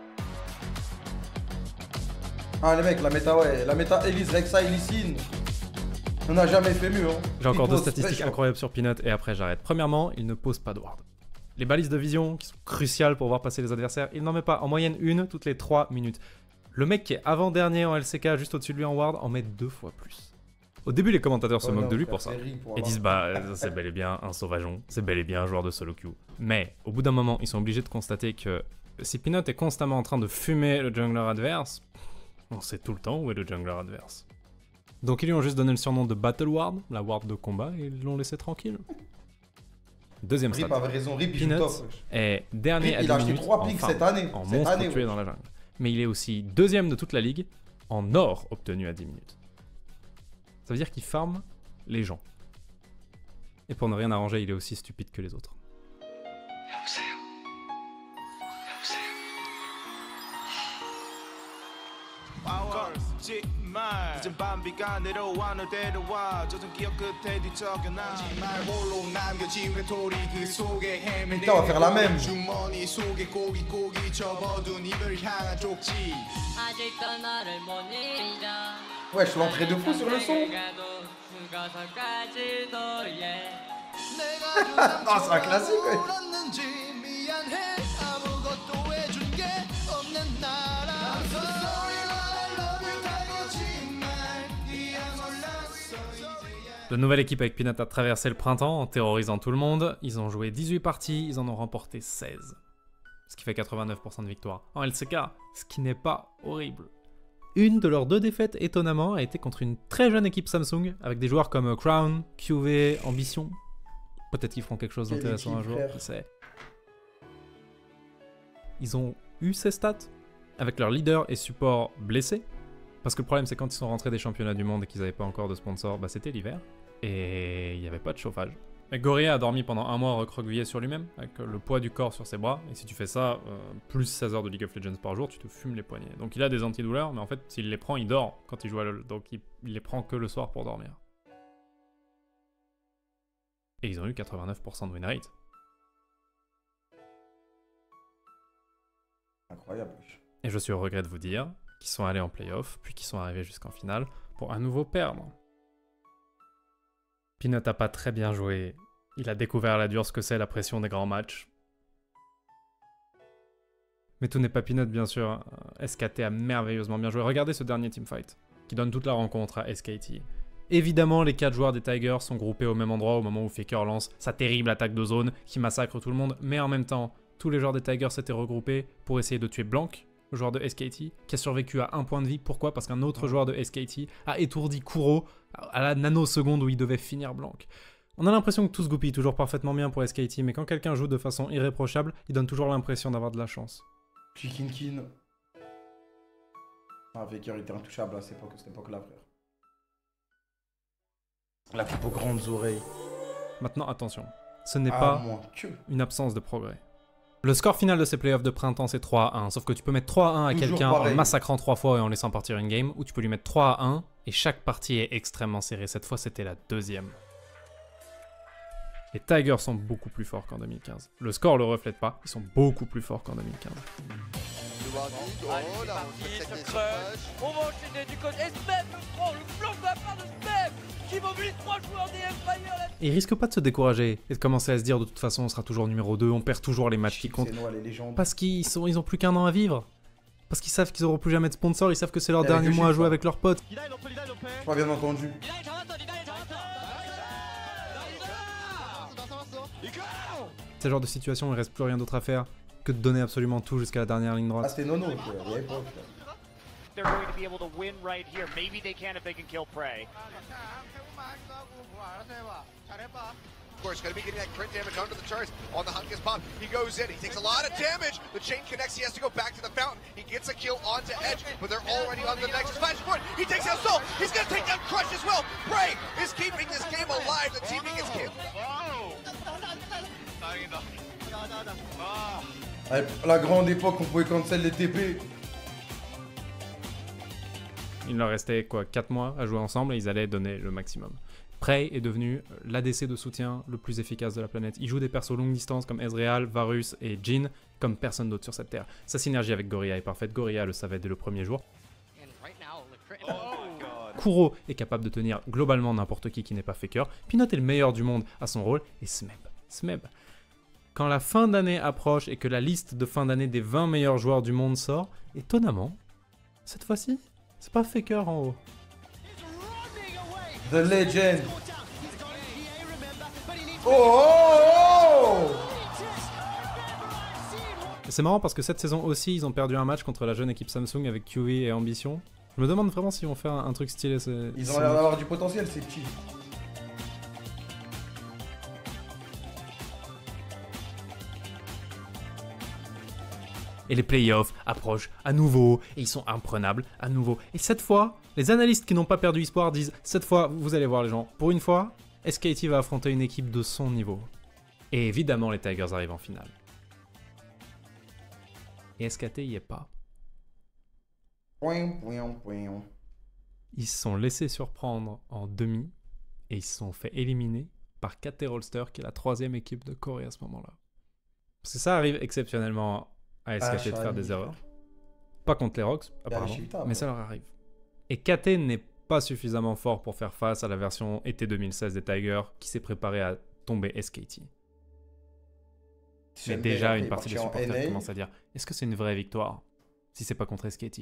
Ah les mecs, la méta ouais, la méta Elise, Rexa, Elisine. On n'a jamais fait mieux. Hein. J'ai encore Il deux pose statistiques très chaud. incroyables sur Peanut et après j'arrête. Premièrement, il ne pose pas de ward. Les balises de vision, qui sont cruciales pour voir passer les adversaires, il n'en met pas en moyenne une toutes les trois minutes. Le mec qui est avant-dernier en L C K, juste au-dessus de lui en ward, en met deux fois plus. Au début, les commentateurs se Oh moquent non, de lui frère, pour ça. c'est rig pour Ils avoir- disent bah c'est bel et bien un sauvageon, c'est bel et bien un joueur de solo queue. Mais au bout d'un moment, ils sont obligés de constater que si Peanut est constamment en train de fumer le jungler adverse, on sait tout le temps où est le jungler adverse. Donc ils lui ont juste donné le surnom de Battle Ward, la ward de combat, et ils l'ont laissé tranquille. Deuxième Rip stat. avait raison, Rip, il joue Peanut top, wesh. est dernier Rip, à il dix a acheté minutes trois en pics farm, cette année, en cette monstre année, tué wesh. dans la jungle. Mais il est aussi deuxième de toute la ligue en or obtenu à dix minutes. Ça veut dire qu'il farm les gens. Et pour ne rien arranger, il est aussi stupide que les autres. 말 이젠 밤비가 내려와 널 데려와 젖은 기억 끝에 뒤척여놔 말 홀로 남겨진 외톨이 그 속에 헤매네 Putain, on va faire la même. 주머니 속에 고기 고기 접어둔 이별 향한 쪽지 아직도 너를 못 잊어 Wesh, l'entrée de fou sur le son. 죽어서까지도 yeah. Non, c'est un classique, ouais. 울었는지 미안해 아무것도 해준 게 없는 나라 I'm so sorry but I love you 달궈진 말이야 몰랐어 이제야 La nouvelle équipe avec Peanut a traversé le printemps en terrorisant tout le monde. Ils ont joué dix-huit parties, ils en ont remporté seize. Ce qui fait quatre-vingt-neuf pour cent de victoire en L C K, ce qui n'est pas horrible. Une de leurs deux défaites, étonnamment, a été contre une très jeune équipe Samsung, avec des joueurs comme Crown, Q V, Ambition. Peut-être qu'ils feront quelque chose Quelle d'intéressant un équipe, jour, frère. qui sait. Ils ont eu ces stats, avec leur leader et support blessés. Parce que le problème, c'est quand ils sont rentrés des championnats du monde et qu'ils n'avaient pas encore de sponsor, bah c'était l'hiver. Et il n'y avait pas de chauffage. Mais Gorilla a dormi pendant un mois recroquevillé sur lui-même, avec le poids du corps sur ses bras, et si tu fais ça, euh, plus seize heures de League of Legends par jour, tu te fumes les poignets. Donc il a des antidouleurs, mais en fait, s'il les prend, il dort quand il joue à LoL, donc il, il les prend que le soir pour dormir. Et ils ont eu quatre-vingt-neuf pour cent de win rate. Incroyable, wesh. Et je suis au regret de vous dire qu'ils sont allés en playoff, puis qu'ils sont arrivés jusqu'en finale, pour à nouveau perdre. Peanut a pas très bien joué. Il a découvert à la dure ce que c'est la pression des grands matchs. Mais tout n'est pas Peanut, bien sûr. S K T a merveilleusement bien joué. Regardez ce dernier teamfight, qui donne toute la rencontre à S K T. Évidemment, les quatre joueurs des Tigers sont groupés au même endroit au moment où Faker lance sa terrible attaque de zone qui massacre tout le monde. Mais en même temps, tous les joueurs des Tigers s'étaient regroupés pour essayer de tuer Blanc, le joueur de S K T, qui a survécu à un point de vie. Pourquoi? Parce qu'un autre joueur de S K T a étourdi Kuro à la nanoseconde où il devait finir Blanc. On a l'impression que tout se goupille toujours parfaitement bien pour S K T, mais quand quelqu'un joue de façon irréprochable, il donne toujours l'impression d'avoir de la chance. Chikinkin. Ah, Faker était intouchable à cette époque- cette époque-là, frère. La coupe aux grandes oreilles. Maintenant, attention, ce n'est Ah, pas moins que. une absence de progrès. Le score final de ces playoffs de printemps, c'est trois à un, sauf que tu peux mettre trois à un à Toujours quelqu'un en pareil. le massacrant trois fois et en laissant partir une game, ou tu peux lui mettre trois à un, et chaque partie est extrêmement serrée. Cette fois, c'était la deuxième. Les Tigers sont beaucoup plus forts qu'en deux mille quinze. Le score le reflète pas, ils sont beaucoup plus forts qu'en deux mille quinze. Allez, c'est parti, se creuse. On va enchaîner du côté. Et Smeb le prend, le flanc de la part de Smeb qui mobilise trois joueurs des Empire. Et il risque pas de se décourager et de commencer à se dire de toute façon on sera toujours numéro deux, on perd toujours les matchs qui comptent. Parce qu'ils sont, ils ont plus qu'un an à vivre. Parce qu'ils savent qu'ils auront plus jamais de sponsors, ils savent que c'est leur Et dernier avec mois à Chief, jouer hein. avec leurs potes. Pas bien entendu. C'est le genre de situation où il reste plus rien d'autre à faire que de donner absolument tout jusqu'à la dernière ligne Ah, droite. c'était Nono, quoi. Il y avait pas. They're going to be able to win right here. Maybe they can if they can kill Prey. Of course, going to be getting that crit damage under the charts on the Hunkus pop. He goes in, he takes a lot of damage. The chain connects, he has to go back to the fountain. He gets a kill onto Edge, but they're already on the next splash point. He takes out Soul, he's going to take down Crush as well. Bray is keeping this game alive. The teaming is killed. À la grande époque, on pouvait cancel les T P. Il leur restait quoi, quatre mois à jouer ensemble et ils allaient donner le maximum. Prey est devenu l'A D C de soutien le plus efficace de la planète. Il joue des persos longue distance comme Ezreal, Varus et Jhin comme personne d'autre sur cette terre. Sa synergie avec Gorilla est parfaite, Gorilla le savait dès le premier jour. Kuro est capable de tenir globalement n'importe qui qui n'est pas Faker. Peanut est le meilleur du monde à son rôle et Smeb. Smeb. Quand la fin d'année approche et que la liste de fin d'année des vingt meilleurs joueurs du monde sort, étonnamment, cette fois-ci, c'est pas Faker en haut. The Legend. Oh, oh, oh. C'est marrant parce que cette saison aussi, ils ont perdu un match contre la jeune équipe Samsung avec Q V et Ambition. Je me demande vraiment s'ils vont faire un, un truc stylé. Ils ont l'air d'avoir du potentiel, ces petits. Et les playoffs approchent à nouveau, et ils sont imprenables à nouveau. Et cette fois, les analystes qui n'ont pas perdu espoir disent « Cette fois, vous allez voir les gens, pour une fois, S K T va affronter une équipe de son niveau. » Et évidemment, les Tigers arrivent en finale. Et S K T y est pas. Ils se sont laissés surprendre en demi, et ils se sont fait éliminer par K T Rolster, qui est la troisième équipe de Corée à ce moment-là. Parce que ça arrive exceptionnellement à S K T ah, de faire des erreurs. Pas contre les Rocks, apparemment, Chita, mais ça leur arrive. Et K T n'est pas suffisamment fort pour faire face à la version été deux mille seize des Tigers qui s'est préparée à tomber S K T. Mais déjà, une partie des supporters commence à dire « Est-ce que c'est une vraie victoire si c'est pas contre S K T ?»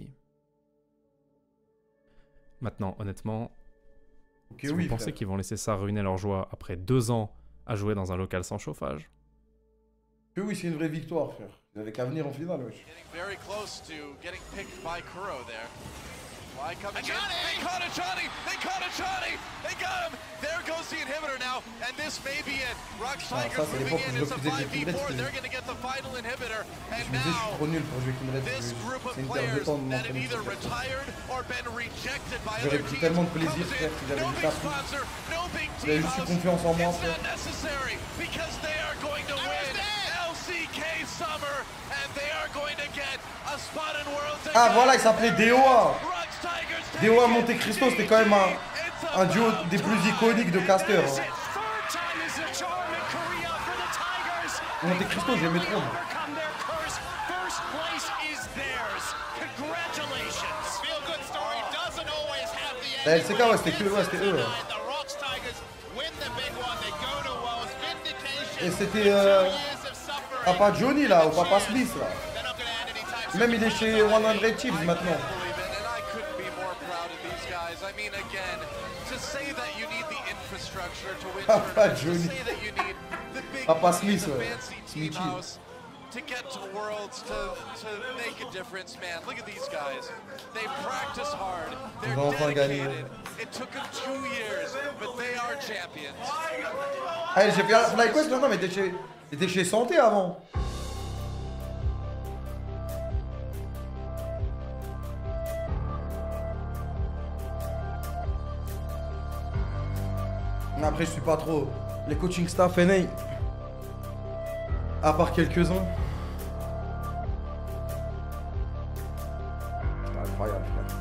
Maintenant, honnêtement, okay, si oui, vous pensez qu'ils vont laisser ça ruiner leur joie après deux ans à jouer dans un local sans chauffage? Que oui, c'est une vraie victoire, frère. Ils avaient qu'à venir en finale, wesh. Very close to getting picked by Kuro there. Why coming in? They caught a Johnny! They caught a Johnny! They got him! There goes the inhibitor now, and this may be it. Rocks Tigers moving in, it's a five v four. They're going to get the final inhibitor, and now this group of players that have either retired or been rejected by other teams. Tellement de plaisir, frère, qu'ils avaient du sponsor, no big team house. Confiance en moi, frère. It's not necessary because they are going to win L C K Summer, and they are going to get a spot in Worlds. Ah voilà, il s'appelait D O A. D O A Monte Cristo, c'était quand même un, un duo des plus iconiques de caster. Hein. Monte Cristo, j'aimais trop. La L C K, ouais, c'était que ouais, c'était eux. Ouais. Et c'était euh, Papa Johnny là, ou Papa Smith là. Même il est chez cent Chiefs maintenant. Papa Johnny. Papa Smith, ouais. Smithy. To get to Worlds to, to make a difference, man. Look at these guys. They practice hard. They're dedicated. It took them two years, but they are champions. Ah, j'ai fait FlyQuest, non, non, mais t'étais chez, t'étais chez Santé avant. Après, je suis pas trop les coaching staff N A. À part quelques-uns. C'est incroyable, frère.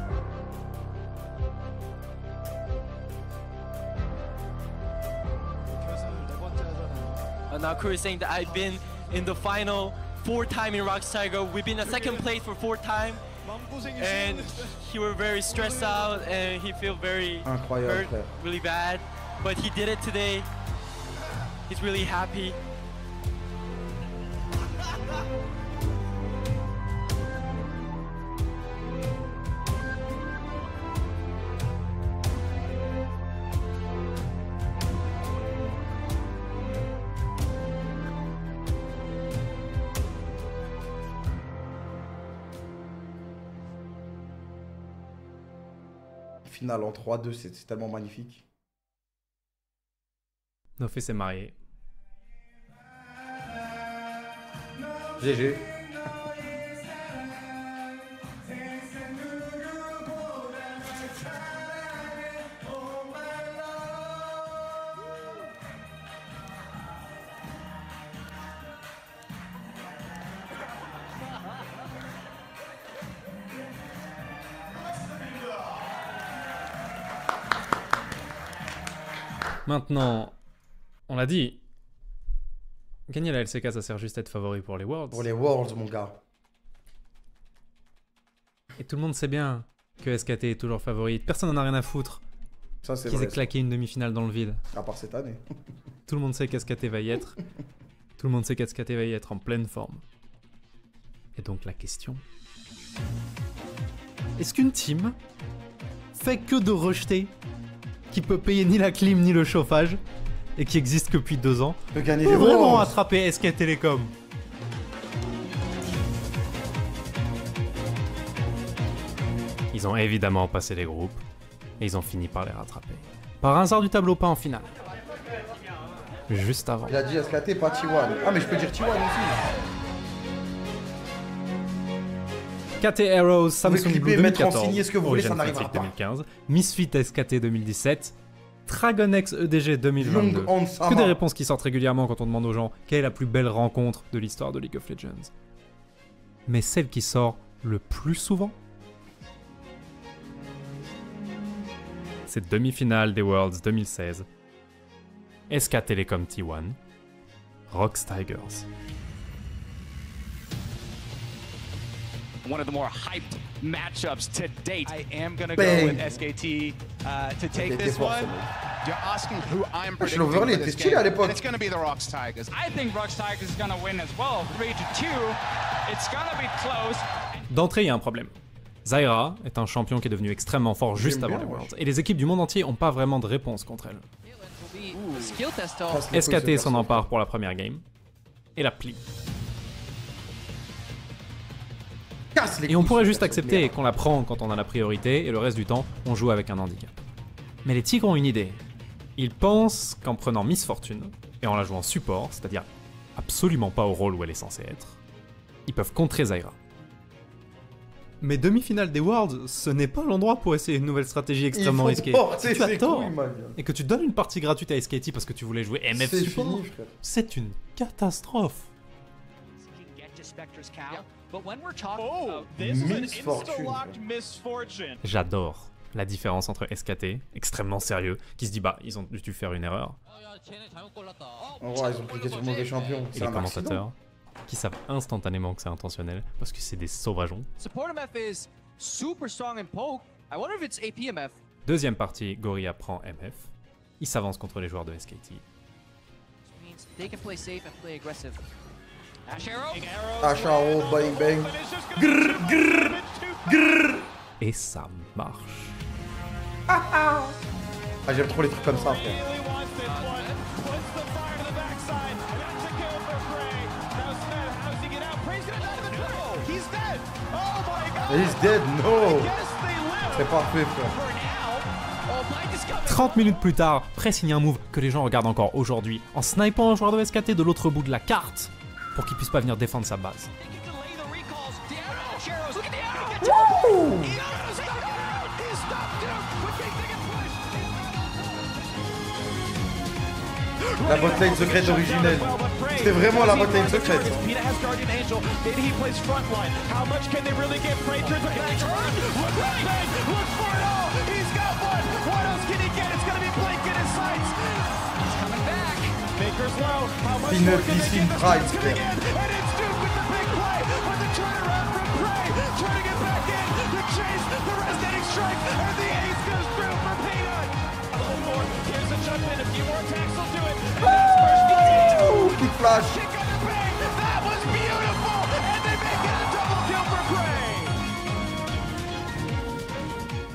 And now Kuro is saying that I've been in the final four time in Rocks Tiger. We've been in second place for four time, and he were very stressed out and he feel very Incroyable, hurt, frère. really bad. But he did it today. He's really happy. Finale en trois deux, c'est c'est tellement magnifique. Nofé s'est marié. G G. Maintenant, on l'a dit, gagner la L C K, ça sert juste à être favori pour les Worlds. Pour les Worlds, mon gars. Et tout le monde sait bien que S K T est toujours favori. Personne n'en a rien à foutre Ça, c'est qu'ils vrai, aient claqué une demi-finale dans le vide. À part cette année. Tout le monde sait qu'S K T va y être. Tout le monde sait qu'S K T va y être en pleine forme. Et donc la question... Est-ce qu'une team fait que de rejeter, qui peut payer ni la clim ni le chauffage, et qui existe que depuis deux ans, peut gagner peut les vraiment Worlds. attraper S K Telecom? Ils ont évidemment passé les groupes, et ils ont fini par les rattraper. Par un hasard du tableau, pas en finale. Juste avant. Il a dit S K T, pas T un. Ah, mais je peux dire T un aussi. K T Arrows, Samsung clipper, Blue mettre en deux mille quatorze, signé ce que vous voulez, ça Origin n'arrivera Fnatic pas. deux mille quinze, Misfit S K T deux mille dix-sept, Dragonex E D G deux mille vingt-deux. Young Onsama. Que des réponses qui sortent régulièrement quand on demande aux gens quelle est la plus belle rencontre de l'histoire de League of Legends. Mais celle qui sort le plus souvent, c'est demi-finale des Worlds deux mille seize, S K Telecom T un, Rocks Tigers. One of the more hyped matchups to date. I am going to Bang. go with S K T uh, to take était this fort, one. ce You're asking who I'm Wesh, predicting l'overlay for était this stylé game, à l'époque. and it's going to be the Rocks Tigers. I think Rocks Tigers is going to win as well. three to two. It's going to be close. D'entrée, il y a un problème. Zyra est un champion qui est devenu extrêmement fort juste avant les Worlds, et les équipes du monde entier n'ont pas vraiment de réponse contre elle. Skill test S K T s'en empare pour la première game, et la plie. Et on pourrait juste accepter qu'on la prend quand on a la priorité, et le reste du temps, on joue avec un handicap. Mais les Tigres ont une idée. Ils pensent qu'en prenant Miss Fortune, et en la jouant support, c'est-à-dire absolument pas au rôle où elle est censée être, ils peuvent contrer Zyra. Mais demi-finale des Worlds, ce n'est pas l'endroit pour essayer une nouvelle stratégie extrêmement faut risquée. porter Si tu as ses tort, couilles, man. et que tu donnes une partie gratuite à S K T parce que tu voulais jouer M F C'est support, fini, frère. c'est une catastrophe. Spectre's cow. But when we're talking Oh, about this is an Misfortune. insta-locked misfortune. J'adore la différence entre S K T, extrêmement sérieux, qui se dit bah ils ont dû faire une erreur, En vrai, ils ont cliqué sur le mauvais champion. et C'est les un commentateurs accident. qui savent instantanément que c'est intentionnel parce que c'est des sauvageons. support M F is super strong in poke. I wonder if it's A P M F. Deuxième partie, Gorilla prend M F, il s'avance contre les joueurs de S K T. Means they can play safe and play aggressive. Ash Arrow. H A O, bang bang. Grrr, grrr, grrr. Et ça marche. Ah, j'aime trop les trucs comme ça, frère. Really wants this one. Puts the fire to the backside. That's a kill for Prey. Now Smith, how does he get out? Prey's gonna die to the triple. He's dead. Oh my god. He's dead, no. Yes, they live. C'est parfait, frère. For now. Oh, Mike is coming. trente minutes plus tard, Prey signe un move que les gens regardent encore aujourd'hui, en snipant un joueur de S K T de l'autre bout de la carte, pour qu'il puisse pas venir défendre sa base. La botlane secrète originelle. C'était vraiment la botlane secrète. Peta has Guardian Angel. Maybe he plays frontline. How much can they really get? Prey turns back. Look for it, bang. Look for it all. He's got one. What else can he get? It's gonna be Blake in his sights. He's coming back. Maker's low. How much more can they Peanut get? Prime, This frère. again. And it's Duke with the big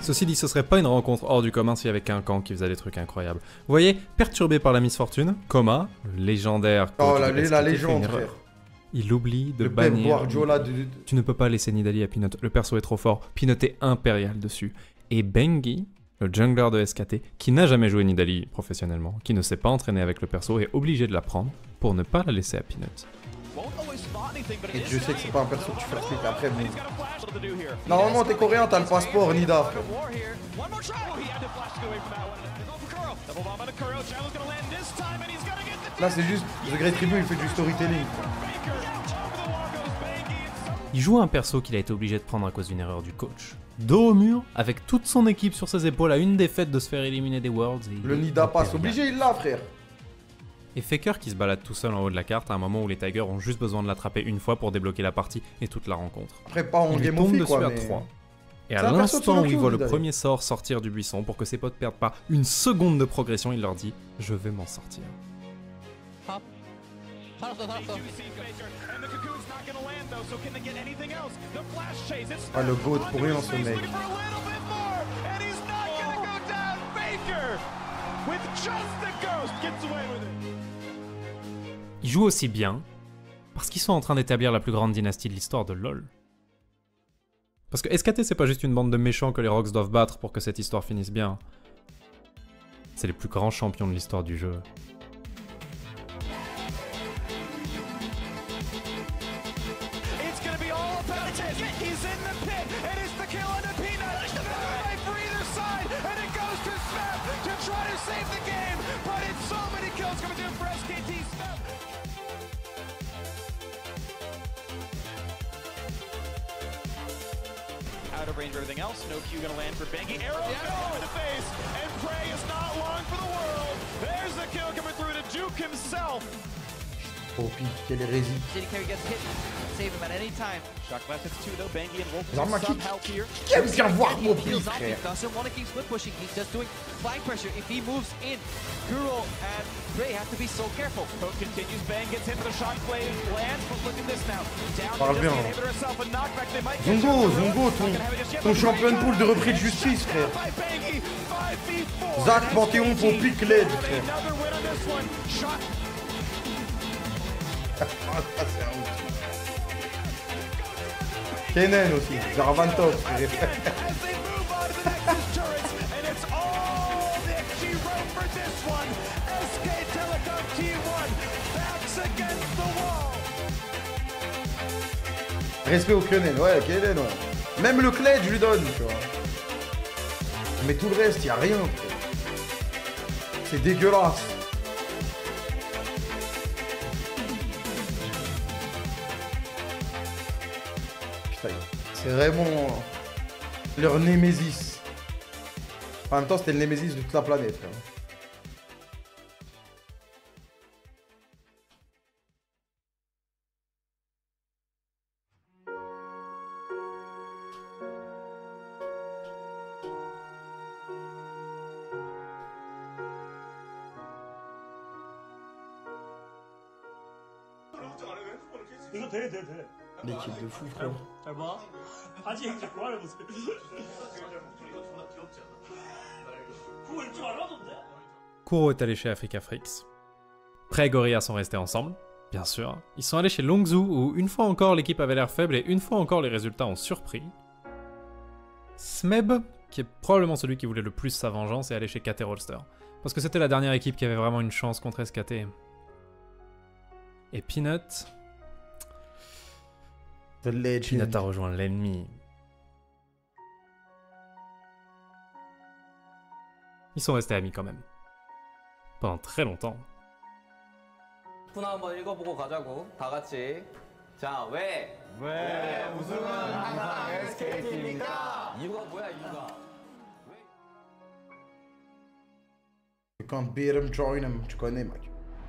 Ceci dit, ce serait pas une rencontre hors du commun s'il y avait qu'un camp qui faisait des trucs incroyables. Vous voyez, perturbé par la misfortune, Coma, le légendaire Oh, coach la, de la Skt, fait légende, une erreur. frère. Il oublie de Le Pep bannir... Guardiola de- Tu ne peux pas laisser Nidalee à Peanut, le perso est trop fort, Peanut est impérial dessus. Et Bengi, le jungler de S K T, qui n'a jamais joué Nidalee professionnellement, qui ne s'est pas entraîné avec le perso, est obligé de la prendre pour ne pas la laisser à Peanut. Et Dieu sait que c'est pas un perso que tu fais respecter après, mais... Normalement, t'es coréen, t'as le passeport, Nida. Là, c'est juste, The Great Tribune, il fait du storytelling. Il joue un perso qu'il a été obligé de prendre à cause d'une erreur du coach. Dos au mur, avec toute son équipe sur ses épaules à une défaite de se faire éliminer des Worlds. Et Le Nida passe, obligé, il l'a, frère. Et Faker qui se balade tout seul en haut de la carte à un moment où les Tigers ont juste besoin de l'attraper une fois pour débloquer la partie et toute la rencontre. Après, pas en Il lui game tombe of dessus quoi, à mais... trois. Et C'est à un perso de l'instant solo où il queue, voit le Nida. premier sort sortir du buisson pour que ses potes perdent pas une seconde de progression, il leur dit « Je vais m'en sortir ». Ah, le GOAT pour rien, ce mec. Ils jouent aussi bien parce qu'ils sont en train d'établir la plus grande dynastie de l'histoire de LoL. Parce que S K T, c'est pas juste une bande de méchants que les Rocks doivent battre pour que cette histoire finisse bien. C'est les plus grands champions de l'histoire du jeu. Out of range of everything else, no Q gonna land for Bengi. Arrow go in the face, and Prey is not long for the world. There's the kill coming through to Duke himself. Oh, pique, quelle hérésie. City carry gets hit. Save him at any time. Shock blast hits two though. Bengi and Wolf Zarma, some qui- help here. qui aime bien voir mon He heals pique, up, frère. He doesn't want to keep split pushing. He's just doing flank pressure. If he moves in, Kuro and Prey have to be so careful. Poke continues. Bang gets hit with a shock blade. Lands, but look at this now. Down Parle to bien. just the inhibitor herself. A knockback. They might get Zongo, Zongo, ton, ton champion de poule de repris de justice, frère. Zach Panthéon pour pique l'aide, frère. another win on this one. Shock. Kennen aussi, Zarvantov, frère. And it's all Nick G wrote for this one. S K Telecom T one backs against the wall. Respect au Kennen, ouais, Kennen, ouais. Même le Kled, je lui donne, tu vois. Mais tout le reste, y a rien, frère. C'est dégueulasse. Putain, c'est vraiment leur némésis. En même temps, c'était le némésis de toute la planète, frère. 이거 돼, 돼, 돼. L'équipe de fou, frère. 잘 봐. 아직 이제 그만해보세요. 그거 읽지 말라던데? Kuro est allé chez Africa Freaks. Prey et Gorilla sont restés ensemble, bien sûr. Ils sont allés chez Longzhu où une fois encore l'équipe avait l'air faible et une fois encore les résultats ont surpris. Smeb, qui est probablement celui qui voulait le plus sa vengeance, est allé chez K T Rolster. Parce que c'était la dernière équipe qui avait vraiment une chance contre S K T. Et Peanut... The Legend. Peanut a rejoint l'ennemi. Ils sont restés amis quand même. Pendant très longtemps. 푸나 한번 읽어보고 가자고. 다 같이. 자, 왜? 왜 우승은 항상 에스케이티입니까? 이유가 뭐야, 이유가? You can't beat him, join him. Tu connais, mec.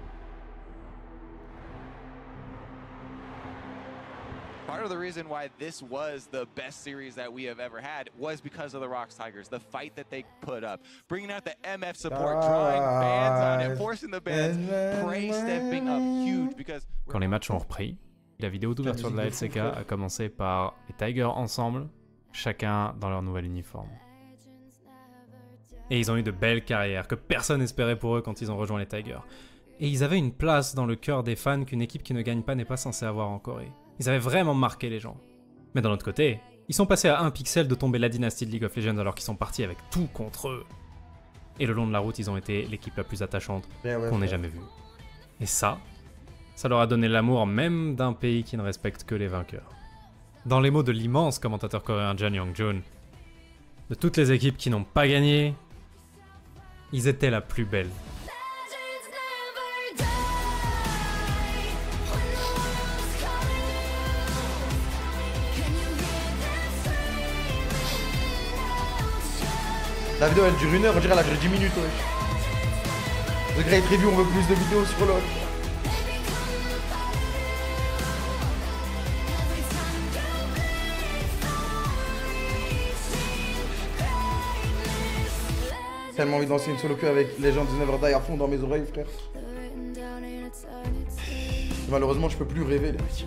Part of the reason why this was the best series that we have ever had was because of the Rocks Tigers, the fight that they put up, bringing out the M F support, drawing bans on it, forcing the bans, Prey stepping up huge because... Quand les matchs ont repris, la vidéo d'ouverture de la L C K a commencé par les Tigers ensemble, chacun dans leur nouvel uniforme. Et ils ont eu de belles carrières que personne n'espérait pour eux quand ils ont rejoint les Tigers. Et ils avaient une place dans le cœur des fans qu'une équipe qui ne gagne pas n'est pas censée avoir en Corée. Ils avaient vraiment marqué les gens. Mais d'un autre côté, ils sont passés à un pixel de tomber la dynastie de League of Legends alors qu'ils sont partis avec tout contre eux. Et le long de la route, ils ont été l'équipe la plus attachante ouais, ouais, qu'on ait jamais vue. Et ça, ça leur a donné l'amour même d'un pays qui ne respecte que les vainqueurs. Dans les mots de l'immense commentateur coréen Jun Young-jun, de toutes les équipes qui n'ont pas gagné, ils étaient la plus belle. La vidéo elle dure une heure, on dirait elle a duré dix minutes, wesh. The Great Review, on veut plus de vidéos sur LoL. Tellement envie de danser une solo queue avec Legends Never Die à fond dans mes oreilles, frère. Malheureusement, je peux plus rêver, les mecs.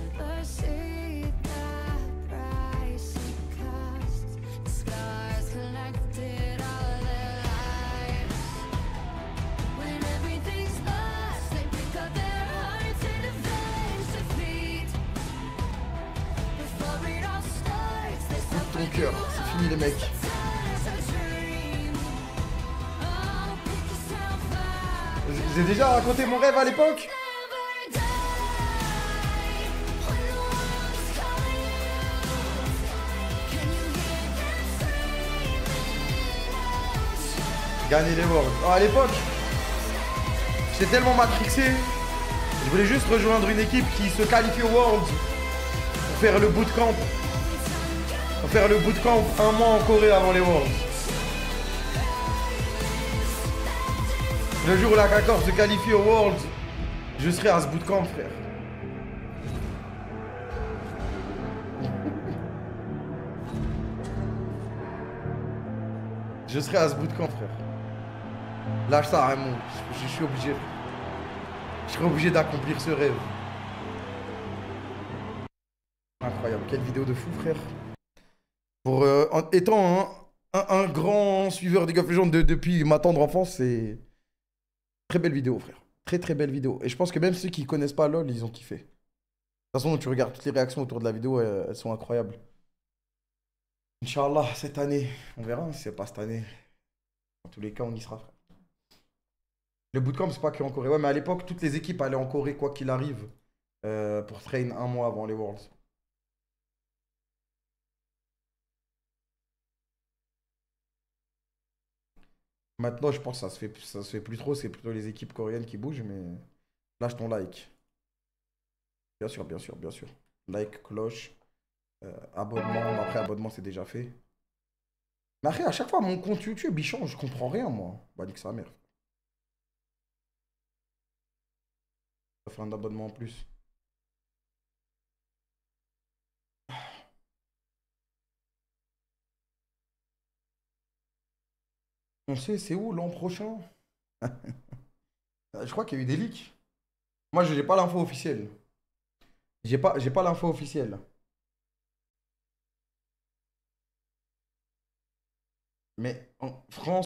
Ton cœur, c'est fini les mecs. J'ai déjà raconté mon rêve à l'époque. Gagner les Worlds. Oh, à l'époque, j'étais tellement matrixé. Je voulais juste rejoindre une équipe qui se qualifie aux Worlds pour faire le bootcamp. Pour faire le bootcamp un mois en Corée avant les Worlds. Le jour où la K Corp se qualifie aux Worlds, je serai à ce bootcamp, frère. Je serai à ce bootcamp, frère. Lâche ça, Raymond. Je, je suis obligé. Je serai obligé d'accomplir ce rêve. Incroyable. Quelle vidéo de fou, frère. Pour, euh, en étant un, un, un grand suiveur des League of Legends de, depuis ma tendre enfance, c'est... Très belle vidéo, frère. Très très belle vidéo. Et je pense que même ceux qui connaissent pas LoL, ils ont kiffé. De toute façon, tu regardes toutes les réactions autour de la vidéo, elles, elles sont incroyables. Inch'Allah, cette année. On verra si c'est pas cette année. Dans tous les cas, on y sera, frère. Le bootcamp, c'est pas qu'en Corée. Ouais, mais à l'époque, toutes les équipes allaient en Corée, quoi qu'il arrive, euh, pour train un mois avant les Worlds. Maintenant, je pense que ça se fait, ça se fait plus trop. C'est plutôt les équipes coréennes qui bougent, mais lâche ton like. Bien sûr, bien sûr, bien sûr. Like, cloche, euh, abonnement. Après, abonnement, c'est déjà fait. Mais après, à chaque fois, mon compte YouTube, il change. Je comprends rien, moi. Bah, nique sa mère. Ça fait un abonnement en plus. On sait, c'est où l'an prochain? Je crois qu'il y a eu des leaks. Moi, je n'ai pas l'info officielle. J'ai pas, j'ai pas l'info officielle. Mais en France...